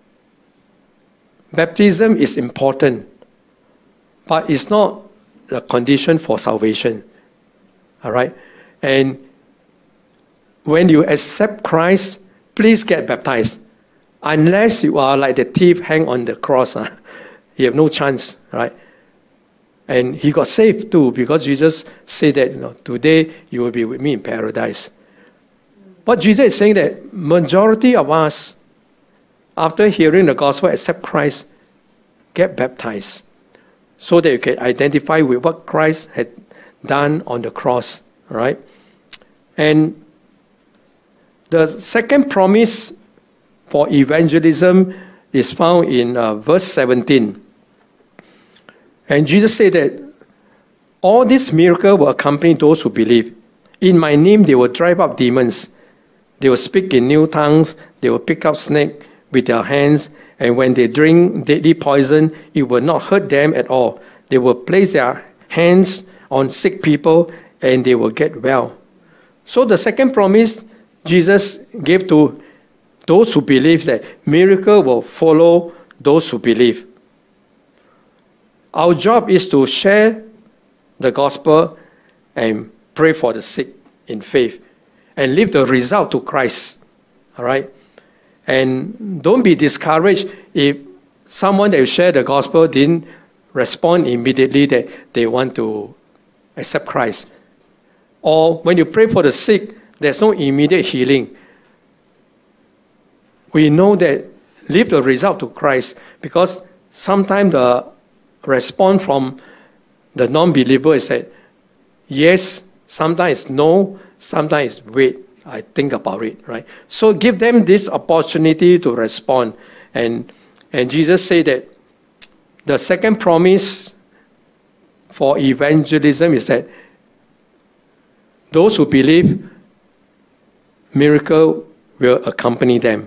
baptism is important, but it's not the condition for salvation. All right? And when you accept Christ, please get baptized. Unless you are like the thief hang on the cross, you have no chance, right? And he got saved too, because Jesus said that, today you will be with me in paradise. But Jesus is saying that majority of us, after hearing the gospel, accept Christ, get baptized, so that you can identify with what Christ had done on the cross, right? And the second promise for evangelism is found in verse 17. And Jesus said that all these miracles will accompany those who believe. In my name they will drive out demons. They will speak in new tongues. They will pick up snakes with their hands. And when they drink deadly poison, it will not hurt them at all. They will place their hands on sick people and they will get well. So the second promise Jesus gave to those who believe, that miracle will follow those who believe. Our job is to share the gospel and pray for the sick in faith and leave the result to Christ. All right? And don't be discouraged if someone that you share the gospel didn't respond immediately that they want to accept Christ. Or when you pray for the sick, there's no immediate healing. We know that leave the result to Christ, because sometimes the response from the non-believer is that yes, sometimes no, sometimes wait, I think about it, right? So give them this opportunity to respond. And Jesus said that the second promise for evangelism is that those who believe, miracle will accompany them.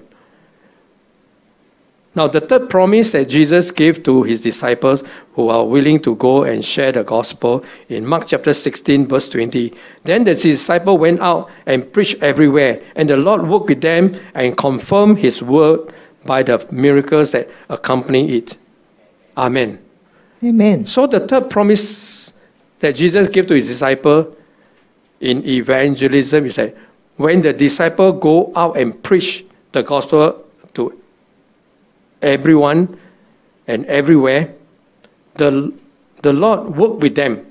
Now, the third promise that Jesus gave to his disciples who are willing to go and share the gospel in Mark chapter 16, verse 20. Then the disciples went out and preached everywhere, and the Lord worked with them and confirmed his word by the miracles that accompany it. Amen. Amen. So the third promise that Jesus gave to his disciples in evangelism is that when the disciples go out and preach the gospel to everyone and everywhere, the Lord worked with them.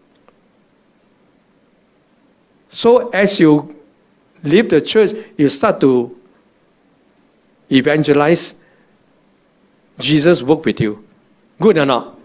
So as you leave the church, you start to evangelize, Jesus worked with you. Good or not?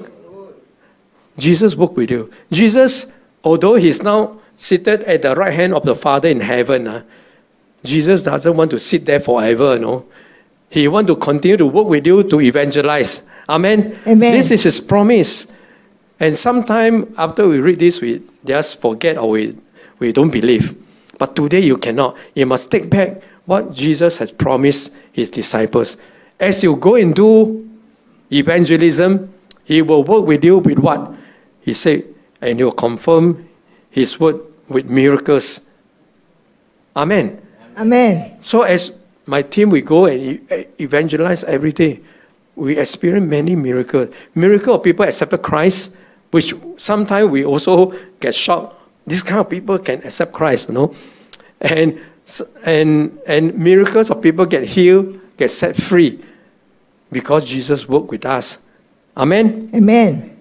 Jesus worked with you. Jesus, although he's now seated at the right hand of the Father in heaven, Jesus doesn't want to sit there forever, no. He wants to continue to work with you to evangelize. Amen? Amen. This is his promise. And sometime after we read this, we just forget or we don't believe. But today you cannot. You must take back what Jesus has promised his disciples. As you go and do evangelism, he will work with you with what? He said, and he will confirm his word with miracles. Amen. Amen. So as my team, we go and evangelize every day. We experience many miracles. Miracle of people accepted Christ, which sometimes we also get shocked. This kind of people can accept Christ, you know. And miracles of people get healed, get set free, because Jesus worked with us. Amen? Amen.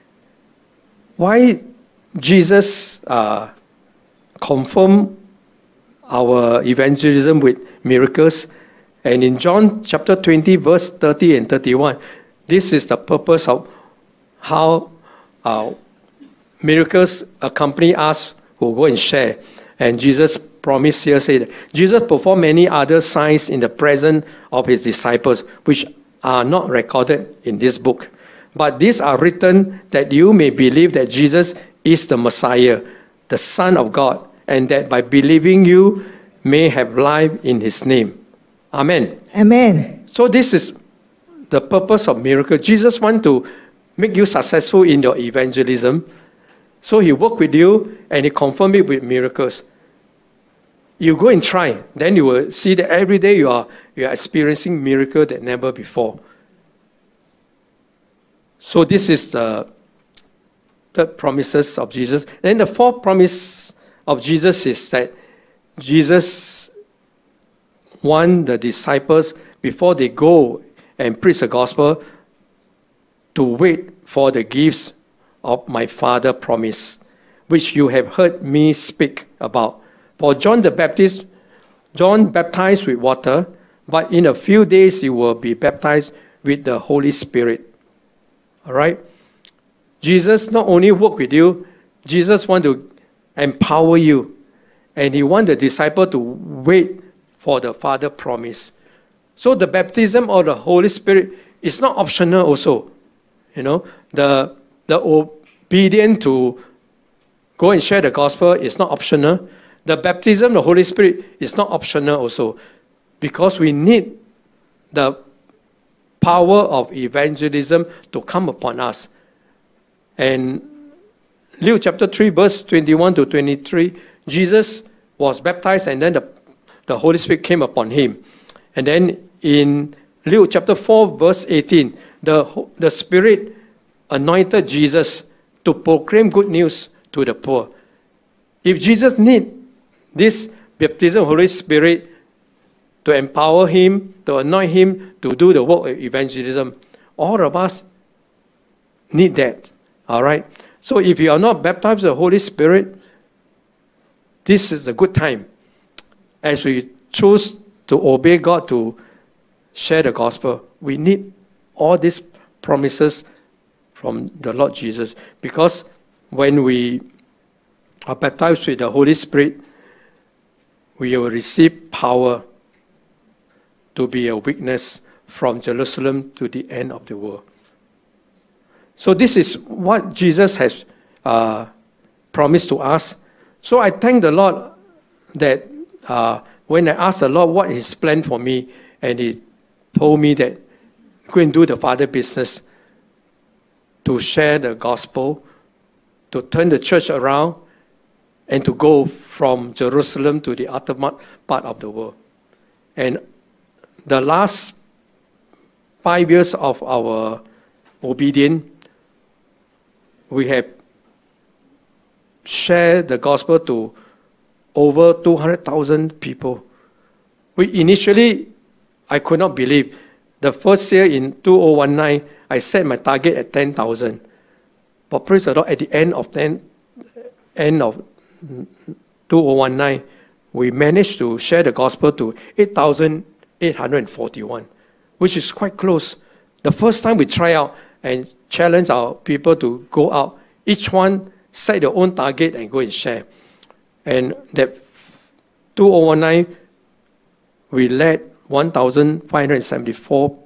Why Jesus confirmed our evangelism with miracles? And in John chapter 20, verse 30 and 31, this is the purpose of how miracles accompany us who go and share. And Jesus promised here, said, Jesus performed many other signs in the presence of his disciples, which are not recorded in this book. But these are written that you may believe that Jesus is the Messiah, the Son of God, and that by believing you may have life in his name. Amen. Amen. So this is the purpose of miracle. Jesus wants to make you successful in your evangelism. So he work with you and he confirm it with miracles. You go and try, then you will see that every day you are experiencing miracle that never before. So this is the third promises of Jesus. Then the fourth promise of Jesus is that Jesus wants the disciples, before they go and preach the gospel, to wait for the gifts of my Father promise, which you have heard me speak about. For John the Baptist, John baptized with water, but in a few days you will be baptized with the Holy Spirit. All right? Jesus not only work with you, Jesus want to empower you. And he want the disciple to wait for the Father promise. So the baptism of the Holy Spirit is not optional also. You know, the obedience to go and share the gospel is not optional. The baptism of the Holy Spirit is not optional also. Because we need the power of evangelism to come upon us. And Luke chapter 3, verse 21 to 23, Jesus was baptized and then the Holy Spirit came upon him. And then in Luke chapter 4, verse 18, the Spirit anointed Jesus to proclaim good news to the poor. If Jesus need this baptism of Holy Spirit to empower him, to anoint him to do the work of evangelism, all of us need that. All right? So if you are not baptized with the Holy Spirit, this is a good time as we choose to obey God to share the gospel. We need all these promises from the Lord Jesus, because when we are baptized with the Holy Spirit, we will receive power to be a witness from Jerusalem to the end of the world. So this is what Jesus has promised to us. So I thank the Lord that when I asked the Lord what His plan for me, and He told me that go and do the Father business, to share the gospel, to turn the church around, and to go from Jerusalem to the uttermost part of the world. And the last 5 years of our obedience, we have shared the gospel to over 200,000 people. Initially, I could not believe. The first year in 2019, I set my target at 10,000. But praise the Lord, at the end of 2019, we managed to share the gospel to 8,841, which is quite close. The first time we try out and challenge our people to go out, each one set their own target and go and share. And that 2019, we led 1,574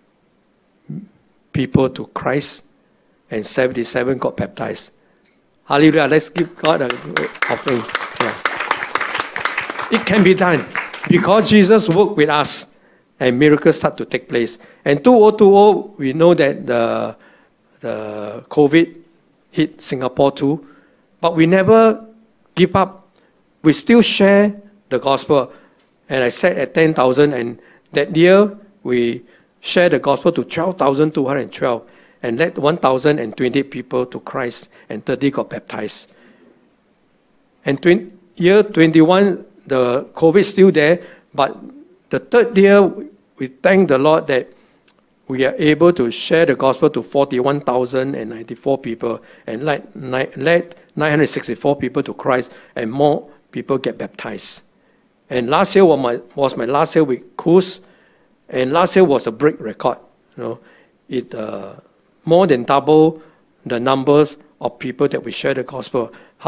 people to Christ, and 77 got baptized. Hallelujah. Let's give God an offering. Yeah. It can be done because Jesus worked with us and miracles start to take place. And 2020, we know that the COVID hit Singapore too, but we never give up. We still share the gospel. And I said at 10,000, and that year we shared the gospel to 12,212 and led 1,020 people to Christ, and 30 got baptized. And year 21, the COVID is still there, but the third year, we thank the Lord that we are able to share the gospel to 41,094 people and led 964 people to Christ, and more people get baptized. And last year was my last year with cruise, and last year was a break record. You know, it more than double the numbers of people that we share the gospel,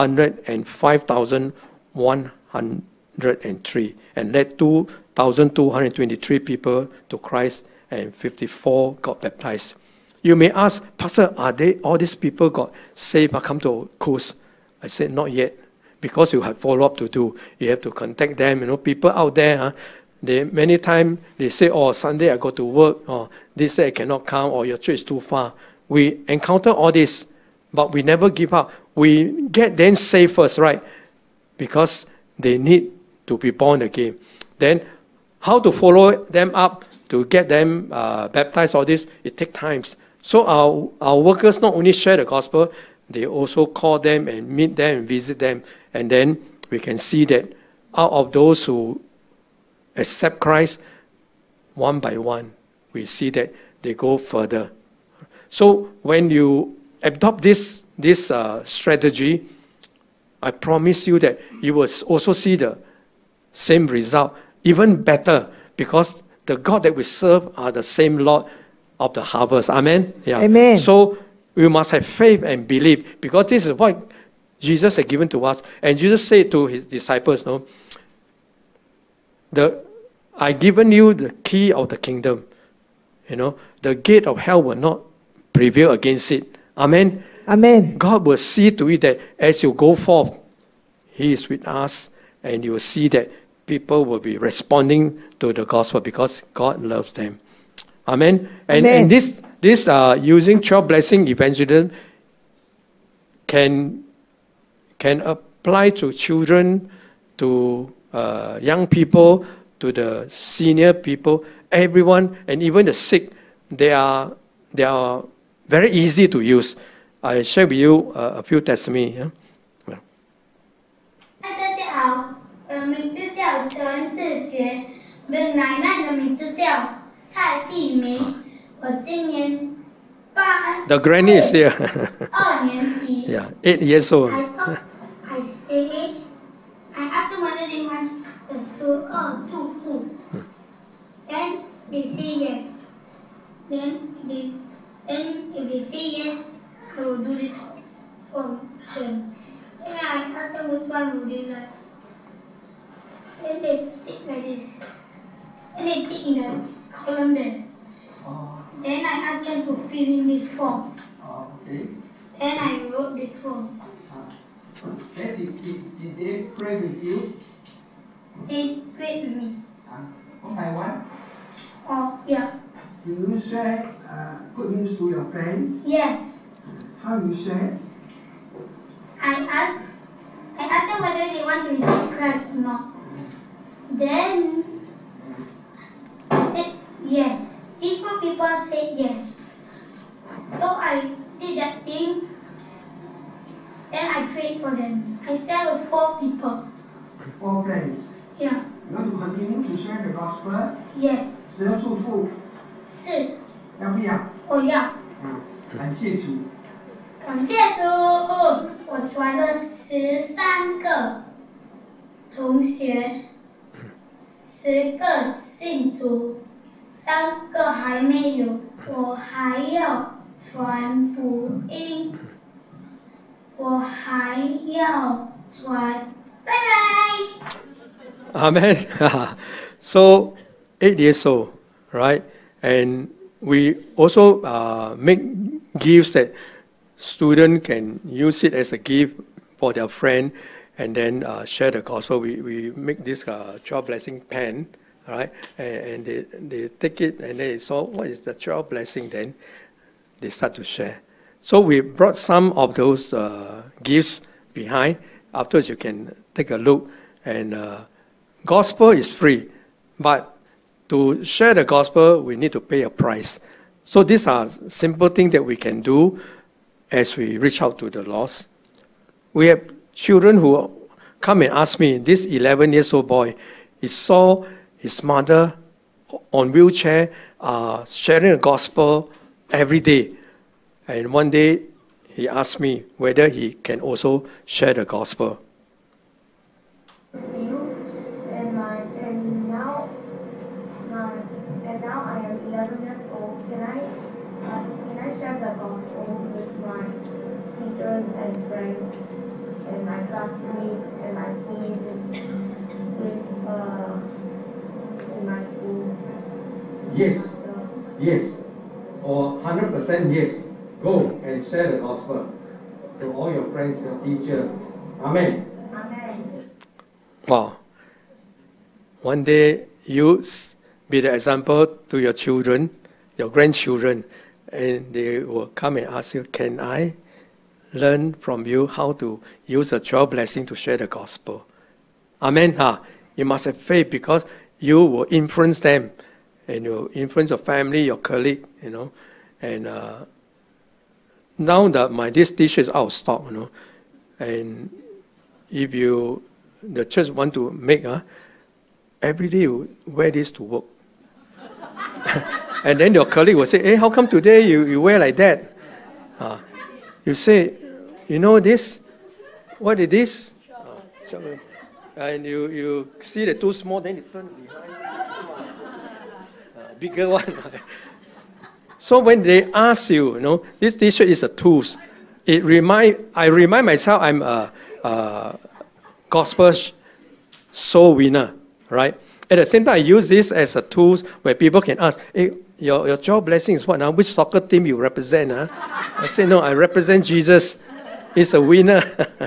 105,103, and led 2,223 people to Christ, and 54 got baptized. You may ask, Pastor, are all these people got saved or come to cruise? I said, not yet. Because you have follow-up to do. You have to contact them. You know, people out there, many times they say, oh, Sunday I go to work, or they say I cannot come, or your church is too far. we encounter all this, but we never give up. We get them saved first, right? Because they need to be born again. Then how to follow them up to get them baptized, all this, it takes time. So our workers not only share the gospel, they also call them and meet them and visit them. And then we can see that out of those who accept Christ, one by one, we see that they go further. So when you adopt this strategy, I promise you that you will also see the same result, even better, because the God that we serve are the same Lord of the harvest. Amen? Yeah. Amen. So we must have faith and believe, because this is what Jesus had given to us. And Jesus said to his disciples, no, I given you the key of the kingdom. You know, the gate of hell will not prevail against it. Amen. Amen. God will see to it that as you go forth, He is with us, and you will see that people will be responding to the gospel because God loves them. Amen. And this using 12 blessing evangelism can apply to children, to young people, to the senior people, everyone, and even the sick. They are very easy to use. I share with you a few testimonies. Yeah? 大家好，名字叫陈世杰，我的奶奶的名字叫蔡碧梅，我今年80 The granny is here. 2年级。 Yeah, 8 years old. I asked them whether they want the two food. Then they say yes. Then if they say yes, I will do this for them. Then I asked them which one would they like. Then they tick like this. Then they tick in the column there. Then I asked them to fill in this form. Okay. Then I wrote this form. Then did they pray with you? They prayed with me. One by one? Oh, yeah. Do you share good news to your friends? Yes. How you share? I asked them whether they want to receive Christ or not. Then I said yes. Different people said yes. So I did that thing. Then I prayed for them. I said with 4 people. 4 friends. Yeah. You want to continue to share the gospel? Yes. 只要祝福， 是， 要不要？ 我要。 感谢主。 感谢主，我传了13个同学，10个信主，3个还没有，我还要传福音，我还要传，拜拜。 Amen. So 8 years old, right? And we also make gifts that students can use it as a gift for their friend, and then share the gospel. We make this 12 blessing pen, right? And they take it and they saw what is the 12 blessing. Then they start to share. So we brought some of those gifts behind. Afterwards, you can take a look. And gospel is free, but to share the gospel, we need to pay a price. So these are simple things that we can do as we reach out to the lost. We have children who come and ask me, this 11 years old boy, he saw his mother on wheelchair sharing the gospel every day. And one day he asked me whether he can also share the gospel. Now I am 11 years old. Can I share the gospel with my teachers and friends and my classmates and my schoolmates in my school? Yes. Yes. Or 100% yes. Go and share the gospel to all your friends, your teacher. Amen. Amen. Wow. One day you be the example to your children, your grandchildren, and they will come and ask you, can I learn from you how to use a 12 blessing to share the gospel? Amen. You must have faith, because you will influence them, and you influence your family, your colleague, And now that this t-shirt is out of stock, and if the church want to make, every day you wear this to work. And then your colleague will say, hey, how come today you wear like that? You say, this? What is this? And you see the too small, then you turn behind. Bigger one. So when they ask you, this t-shirt is a tools. I remind myself I'm a gospel soul winner, right? At the same time, I use this as a tool where people can ask, hey, your 12 blessing is what now? Which soccer team you represent? I say, no, I represent Jesus. He's a winner.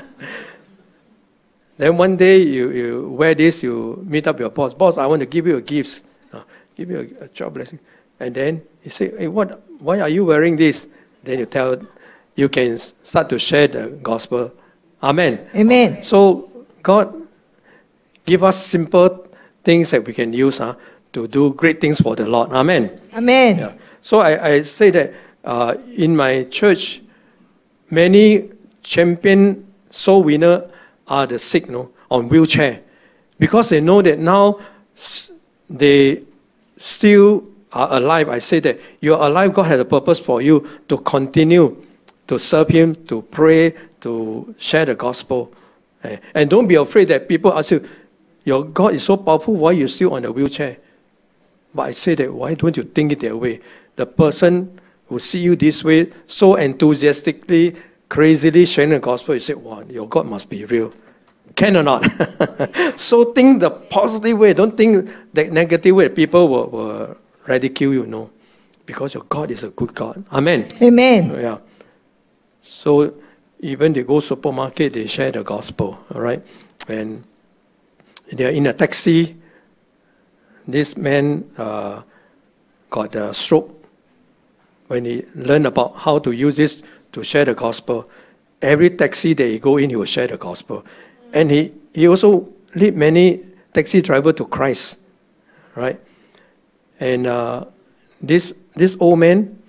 Then one day you wear this, you meet up your boss. Boss, I want to give you a gift. Give you a 12 blessing. And then you say, hey, why are you wearing this? Then you can start to share the gospel. Amen. Amen. So God give us simple things that we can use to do great things for the Lord. Amen. Amen. Yeah. So I say that in my church, many champion soul winner are the sick, on wheelchair, because they know that now they still are alive. I say that you're alive. God has a purpose for you to continue to serve Him, to pray, to share the gospel. And don't be afraid that people ask you, your God is so powerful, why are you still on the wheelchair? But I say that, why don't you think it that way? The person who see you this way, so enthusiastically, crazily sharing the gospel, you say, wow, your God must be real. Can or not? So think the positive way. Don't think the negative way. People will ridicule you, because your God is a good God. Amen. Amen. Yeah. So even they go supermarket, they share the gospel, all right? And they're in a taxi. This man got a stroke. When he learned about how to use this to share the gospel, every taxi that he go in, he will share the gospel. And he also lead many taxi drivers to Christ, right? And this old man,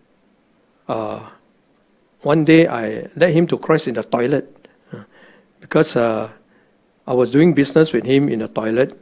one day I led him to Christ in the toilet, because I was doing business with him in the toilet,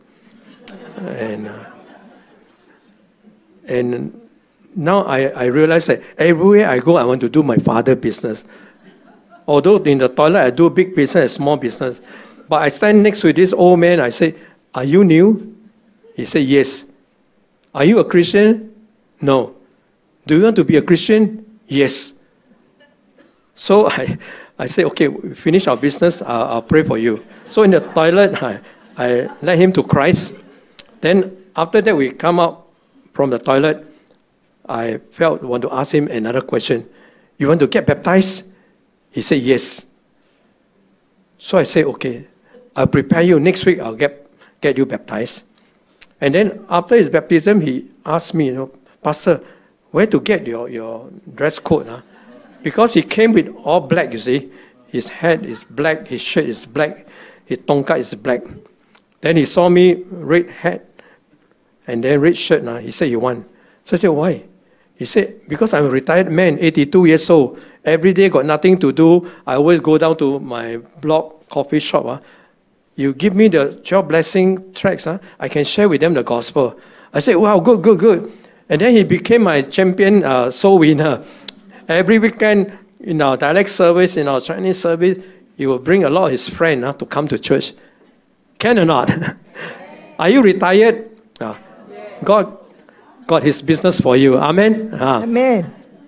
and now I realize that everywhere I go, I want to do my father business. Although in the toilet I do big business and small business, but I stand next to this old man. I say, "Are you new?" He said, "Yes." "Are you a Christian?" "No." "Do you want to be a Christian?" "Yes." So I say, "Okay, we finish our business. I'll pray for you." So in the toilet, I led him to Christ. Then after that, we come out from the toilet. I want to ask him another question. "You want to get baptized?" He said, "Yes." So I say, "Okay, I'll prepare you. Next week, I'll get you baptized." And then after his baptism, he asked me, "Pastor, where to get your dress code?" Because he came with all black, you see. His hat is black, his shirt is black, his tongkat is black. Then he saw me, red hat, and then red shirt. He said, "You want?" So I said, "Why?" He said, "Because I'm a retired man, 82 years old. Every day got nothing to do. I always go down to my block coffee shop. You give me the 12 blessing tracts. I can share with them the gospel." I said, "Wow, good. And then he became my champion soul winner. Every weekend in our dialect service, in our Chinese service, he will bring a lot of his friends to come to church. Can or not? Are you retired? God got his business for you. Amen? Amen.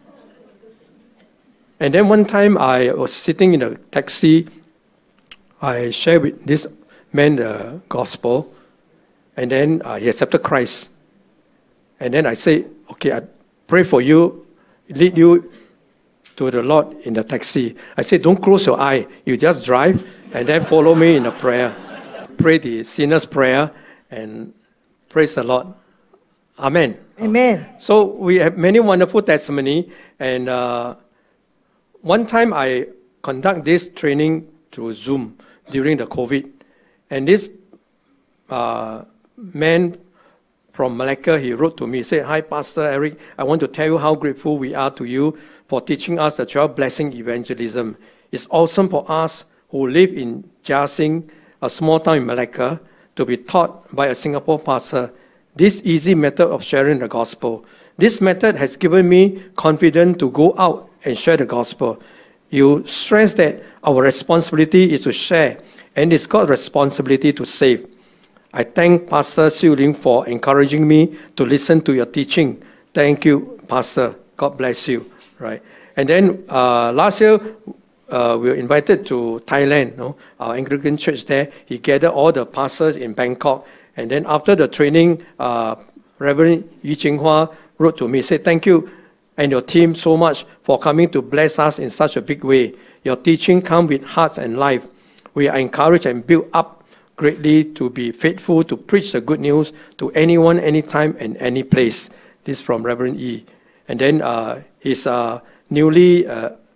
And then one time I was sitting in a taxi. I shared with this man the gospel. And then he accepted Christ. And then I say, "Okay, I pray for you, lead you to the Lord in the taxi." I said, "Don't close your eye. You just drive and then follow me in a prayer." Pray the sinner's prayer and praise the Lord. Amen. Amen. So we have many wonderful testimony. And one time I conduct this training through Zoom during the COVID. And this man from Malacca, he wrote to me, he said, "Hi, Pastor Eric, I want to tell you how grateful we are to you for teaching us the 12 blessing evangelism. It's awesome for us who live in Jiaxing, a small town in Malacca, to be taught by a Singapore pastor this easy method of sharing the gospel. This method has given me confidence to go out and share the gospel. You stress that our responsibility is to share, and it's God's responsibility to save. I thank Pastor Siu Ling for encouraging me to listen to your teaching. Thank you, Pastor. God bless you." Right. And then last year, we were invited to Thailand, our Anglican church there. He gathered all the pastors in Bangkok. And then after the training, Reverend Yi Jinghua wrote to me, said, "Thank you and your team so much for coming to bless us in such a big way. Your teaching comes with hearts and life. We are encouraged and built up greatly to be faithful to preach the good news to anyone, anytime, and any place." This is from Reverend Yi. And then his newly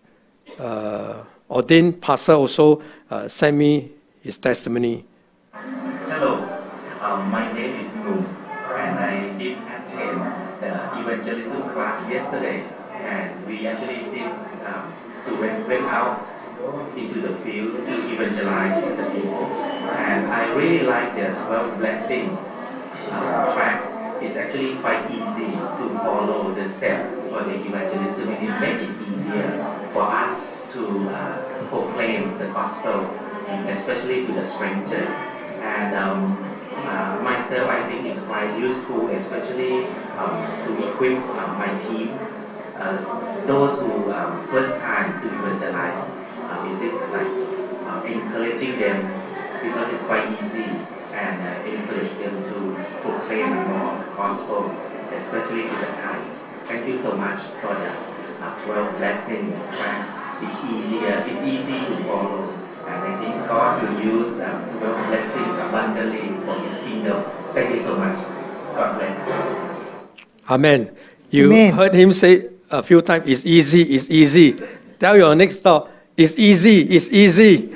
ordained pastor also sent me his testimony. Hello, my name is Nu, and I did attend the evangelism class yesterday, and we actually went out into the field to evangelize the people, and I really like the 12 blessings track. It's actually quite easy to follow the step for the evangelism, and it makes it easier for us to proclaim the gospel, especially to the stranger. And myself, I think it's quite useful, especially to equip my team, those who first time to evangelize. This is like encouraging them, because it's quite easy, and encourage them to proclaim more gospel, especially to the Thai. Thank you so much for the 12 blessing track. It's easier, it's easy to follow, and I think God will use the 12 blessing abundantly for His kingdom. Thank you so much. God bless you. Amen. You Amen. heard him say a few times, "It's easy, it's easy." Tell your next door, "It's easy, it's easy."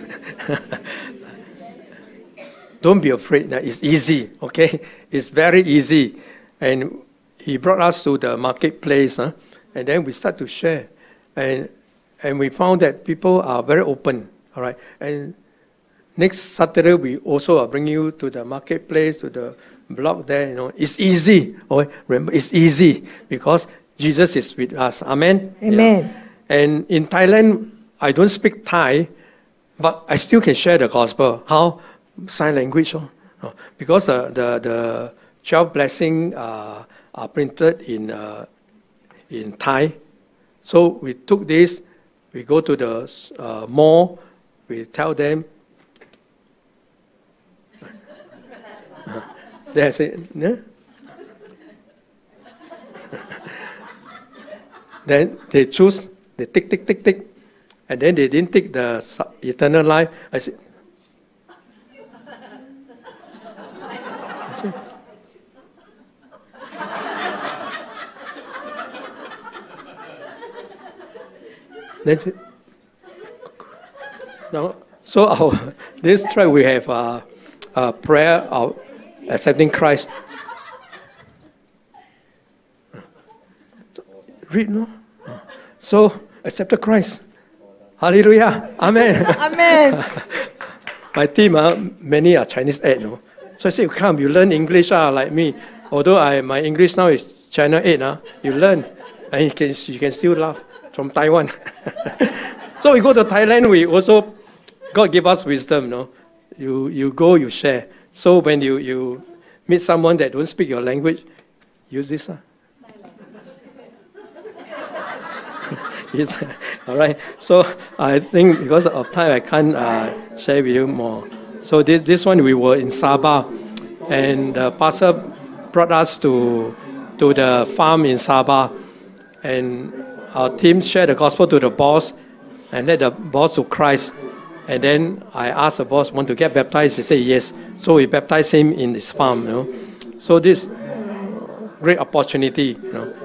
Don't be afraid that it's easy, okay? It's very easy. And he brought us to the marketplace, and then we start to share. And we found that people are very open, all right? And next Saturday, we also are bringing you to the marketplace, to the block there, It's easy. Oh, remember, it's easy because Jesus is with us. Amen? Amen. Yeah. And in Thailand, I don't speak Thai, but I still can share the gospel. How? Sign language. Because the 12 blessings are printed in Thai. So we took this, we go to the mall, we tell them. They say, "No." Then they choose, they tick. And then they didn't take the eternal life. I said, that's it. Now, so this track we have a prayer of accepting Christ. Read, no? So, accepted Christ. Hallelujah. Amen. Amen. My team, many are Chinese no? So I say, "Come, you learn English like me." Although my English now is China 8, you learn. And you can still laugh from Taiwan. So we go to Thailand, we also, God give us wisdom, no? You go, you share. So when you meet someone that don't speak your language, use this. Yes. All right. So I think because of time, I can't share with you more. So this one, we were in Sabah, and the pastor brought us to the farm in Sabah, and our team shared the gospel to the boss, and led the boss to Christ. And then I asked the boss, "Want to get baptized?" He said yes. So we baptized him in his farm. So this great opportunity.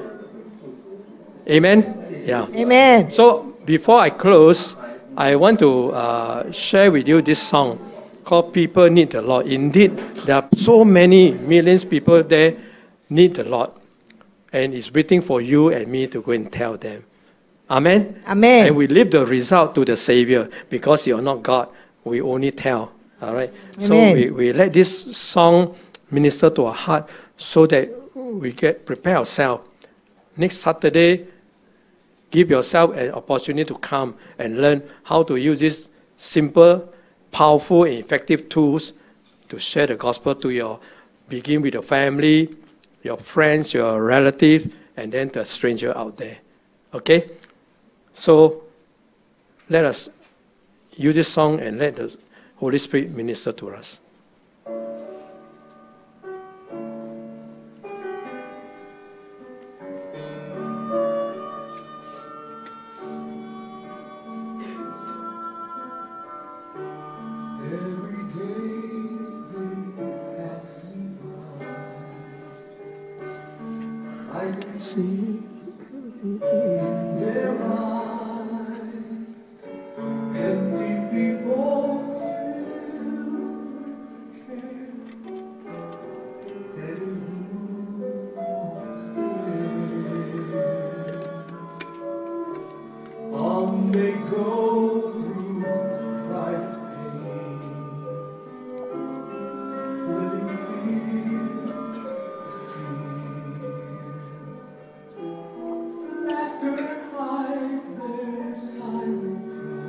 Amen? Yeah. Amen. So before I close, I want to share with you this song called People Need the Lord. Indeed, there are so many millions of people there need the Lord. And it's waiting for you and me to go and tell them. Amen? Amen. And we leave the result to the Savior because you're not God. We only tell. All right? Amen. So we let this song minister to our heart so that we get prepare ourselves. Next Saturday, give yourself an opportunity to come and learn how to use these simple, powerful, and effective tools to share the gospel to begin with your family, your friends, your relatives, and then the stranger out there. Okay? So let us use this song and let the Holy Spirit minister to us. Every day they pass me by. I can see in their eyes empty people filled with care and who on they go through private pain, living fear to fear. Laughter hides their silent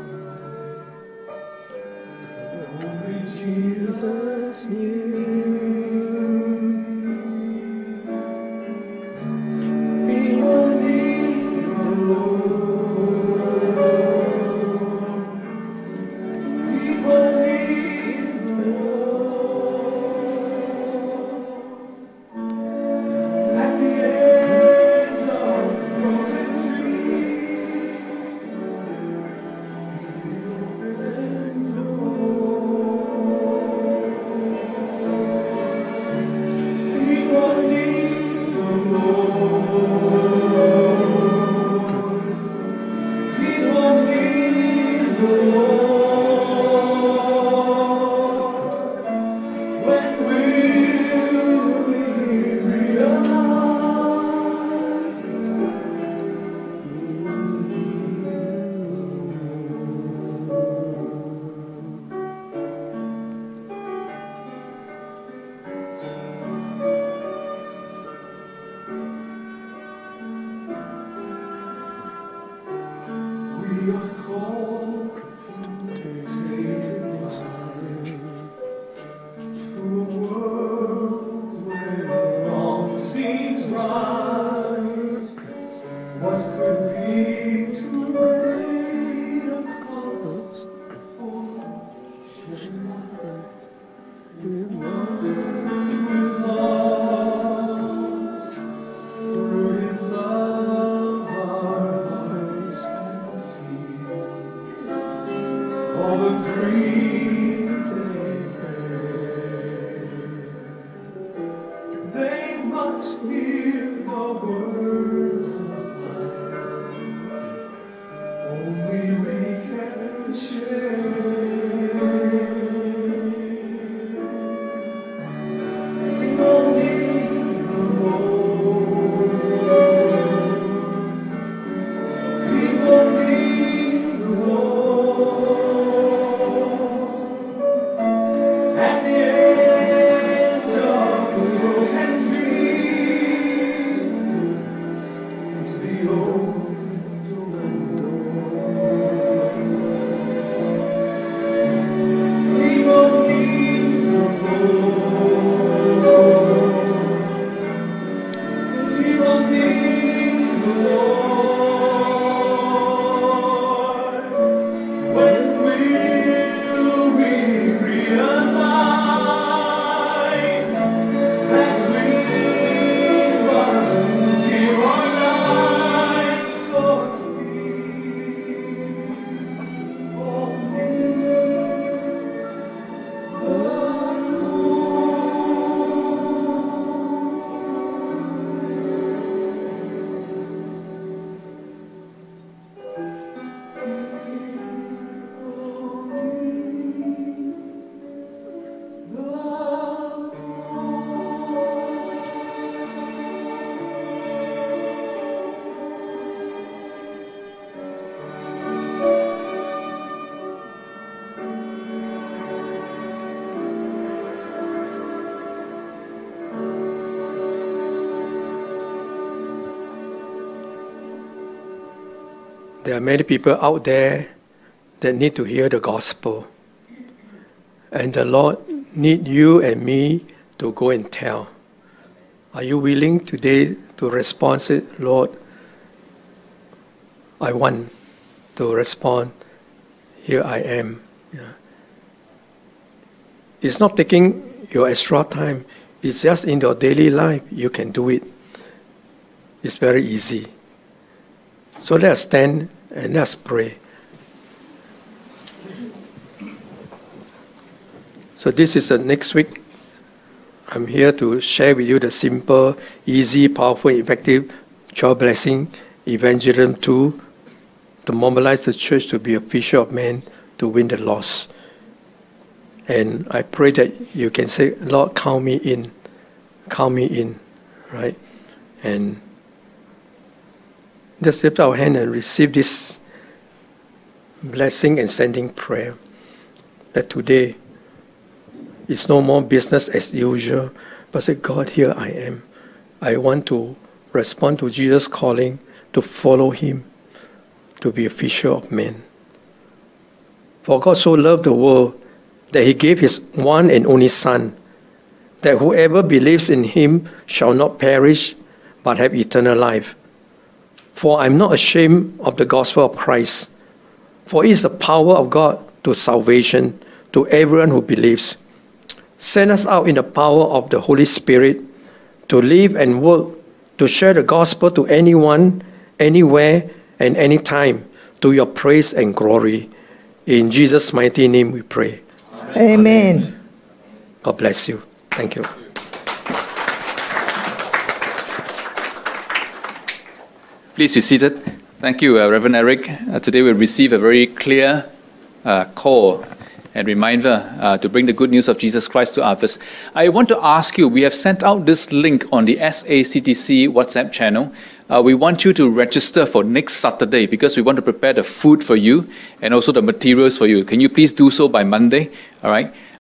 cries. Only Jesus hears. We will need the Lord. We will need the Lord. At the end of broken dreams, is the open door. We will need the Lord. We will need the Lord. When will we We are called to take His life to a world where wrong seems right. What could be too great of cause for sharing life with one who is lost? Through His love, our hearts can feel all the grief they bear. They must hear the words of life. Only we can share. We don't need the Lord. We don't need the Lord. At the end of broken dreams, the open door. there are many people out there that need to hear the gospel. And the Lord need you and me to go and tell. Are you willing today to respond, say, Lord, I want to respond. Here I am. Yeah. It's not taking your extra time. It's just in your daily life. You can do it. It's very easy. So let us stand and let us pray. So this is the next week. I'm here to share with you the simple, easy, powerful, effective child blessing evangelism tool to mobilize the church to be a fisher of men to win the lost. And I pray that you can say, Lord, count me in, right? And just lift our hand and receive this blessing and sending prayer that today is no more business as usual, but say, God, here I am. I want to respond to Jesus' calling, to follow him, to be a fisher of men. For God so loved the world that he gave his one and only Son, that whoever believes in him shall not perish, but have eternal life. For I am not ashamed of the gospel of Christ, for it is the power of God to salvation to everyone who believes. Send us out in the power of the Holy Spirit to live and work, to share the gospel to anyone, anywhere, and anytime, to your praise and glory. In Jesus' mighty name we pray. Amen. God bless you. Thank you. Please be seated. Thank you, Reverend Eric. Today we receive a very clear call and reminder to bring the good news of Jesus Christ to others. I want to ask you, we have sent out this link on the SACTC WhatsApp channel. We want you to register for next Saturday because we want to prepare the food for you and also the materials for you. Can you please do so by Monday? All right.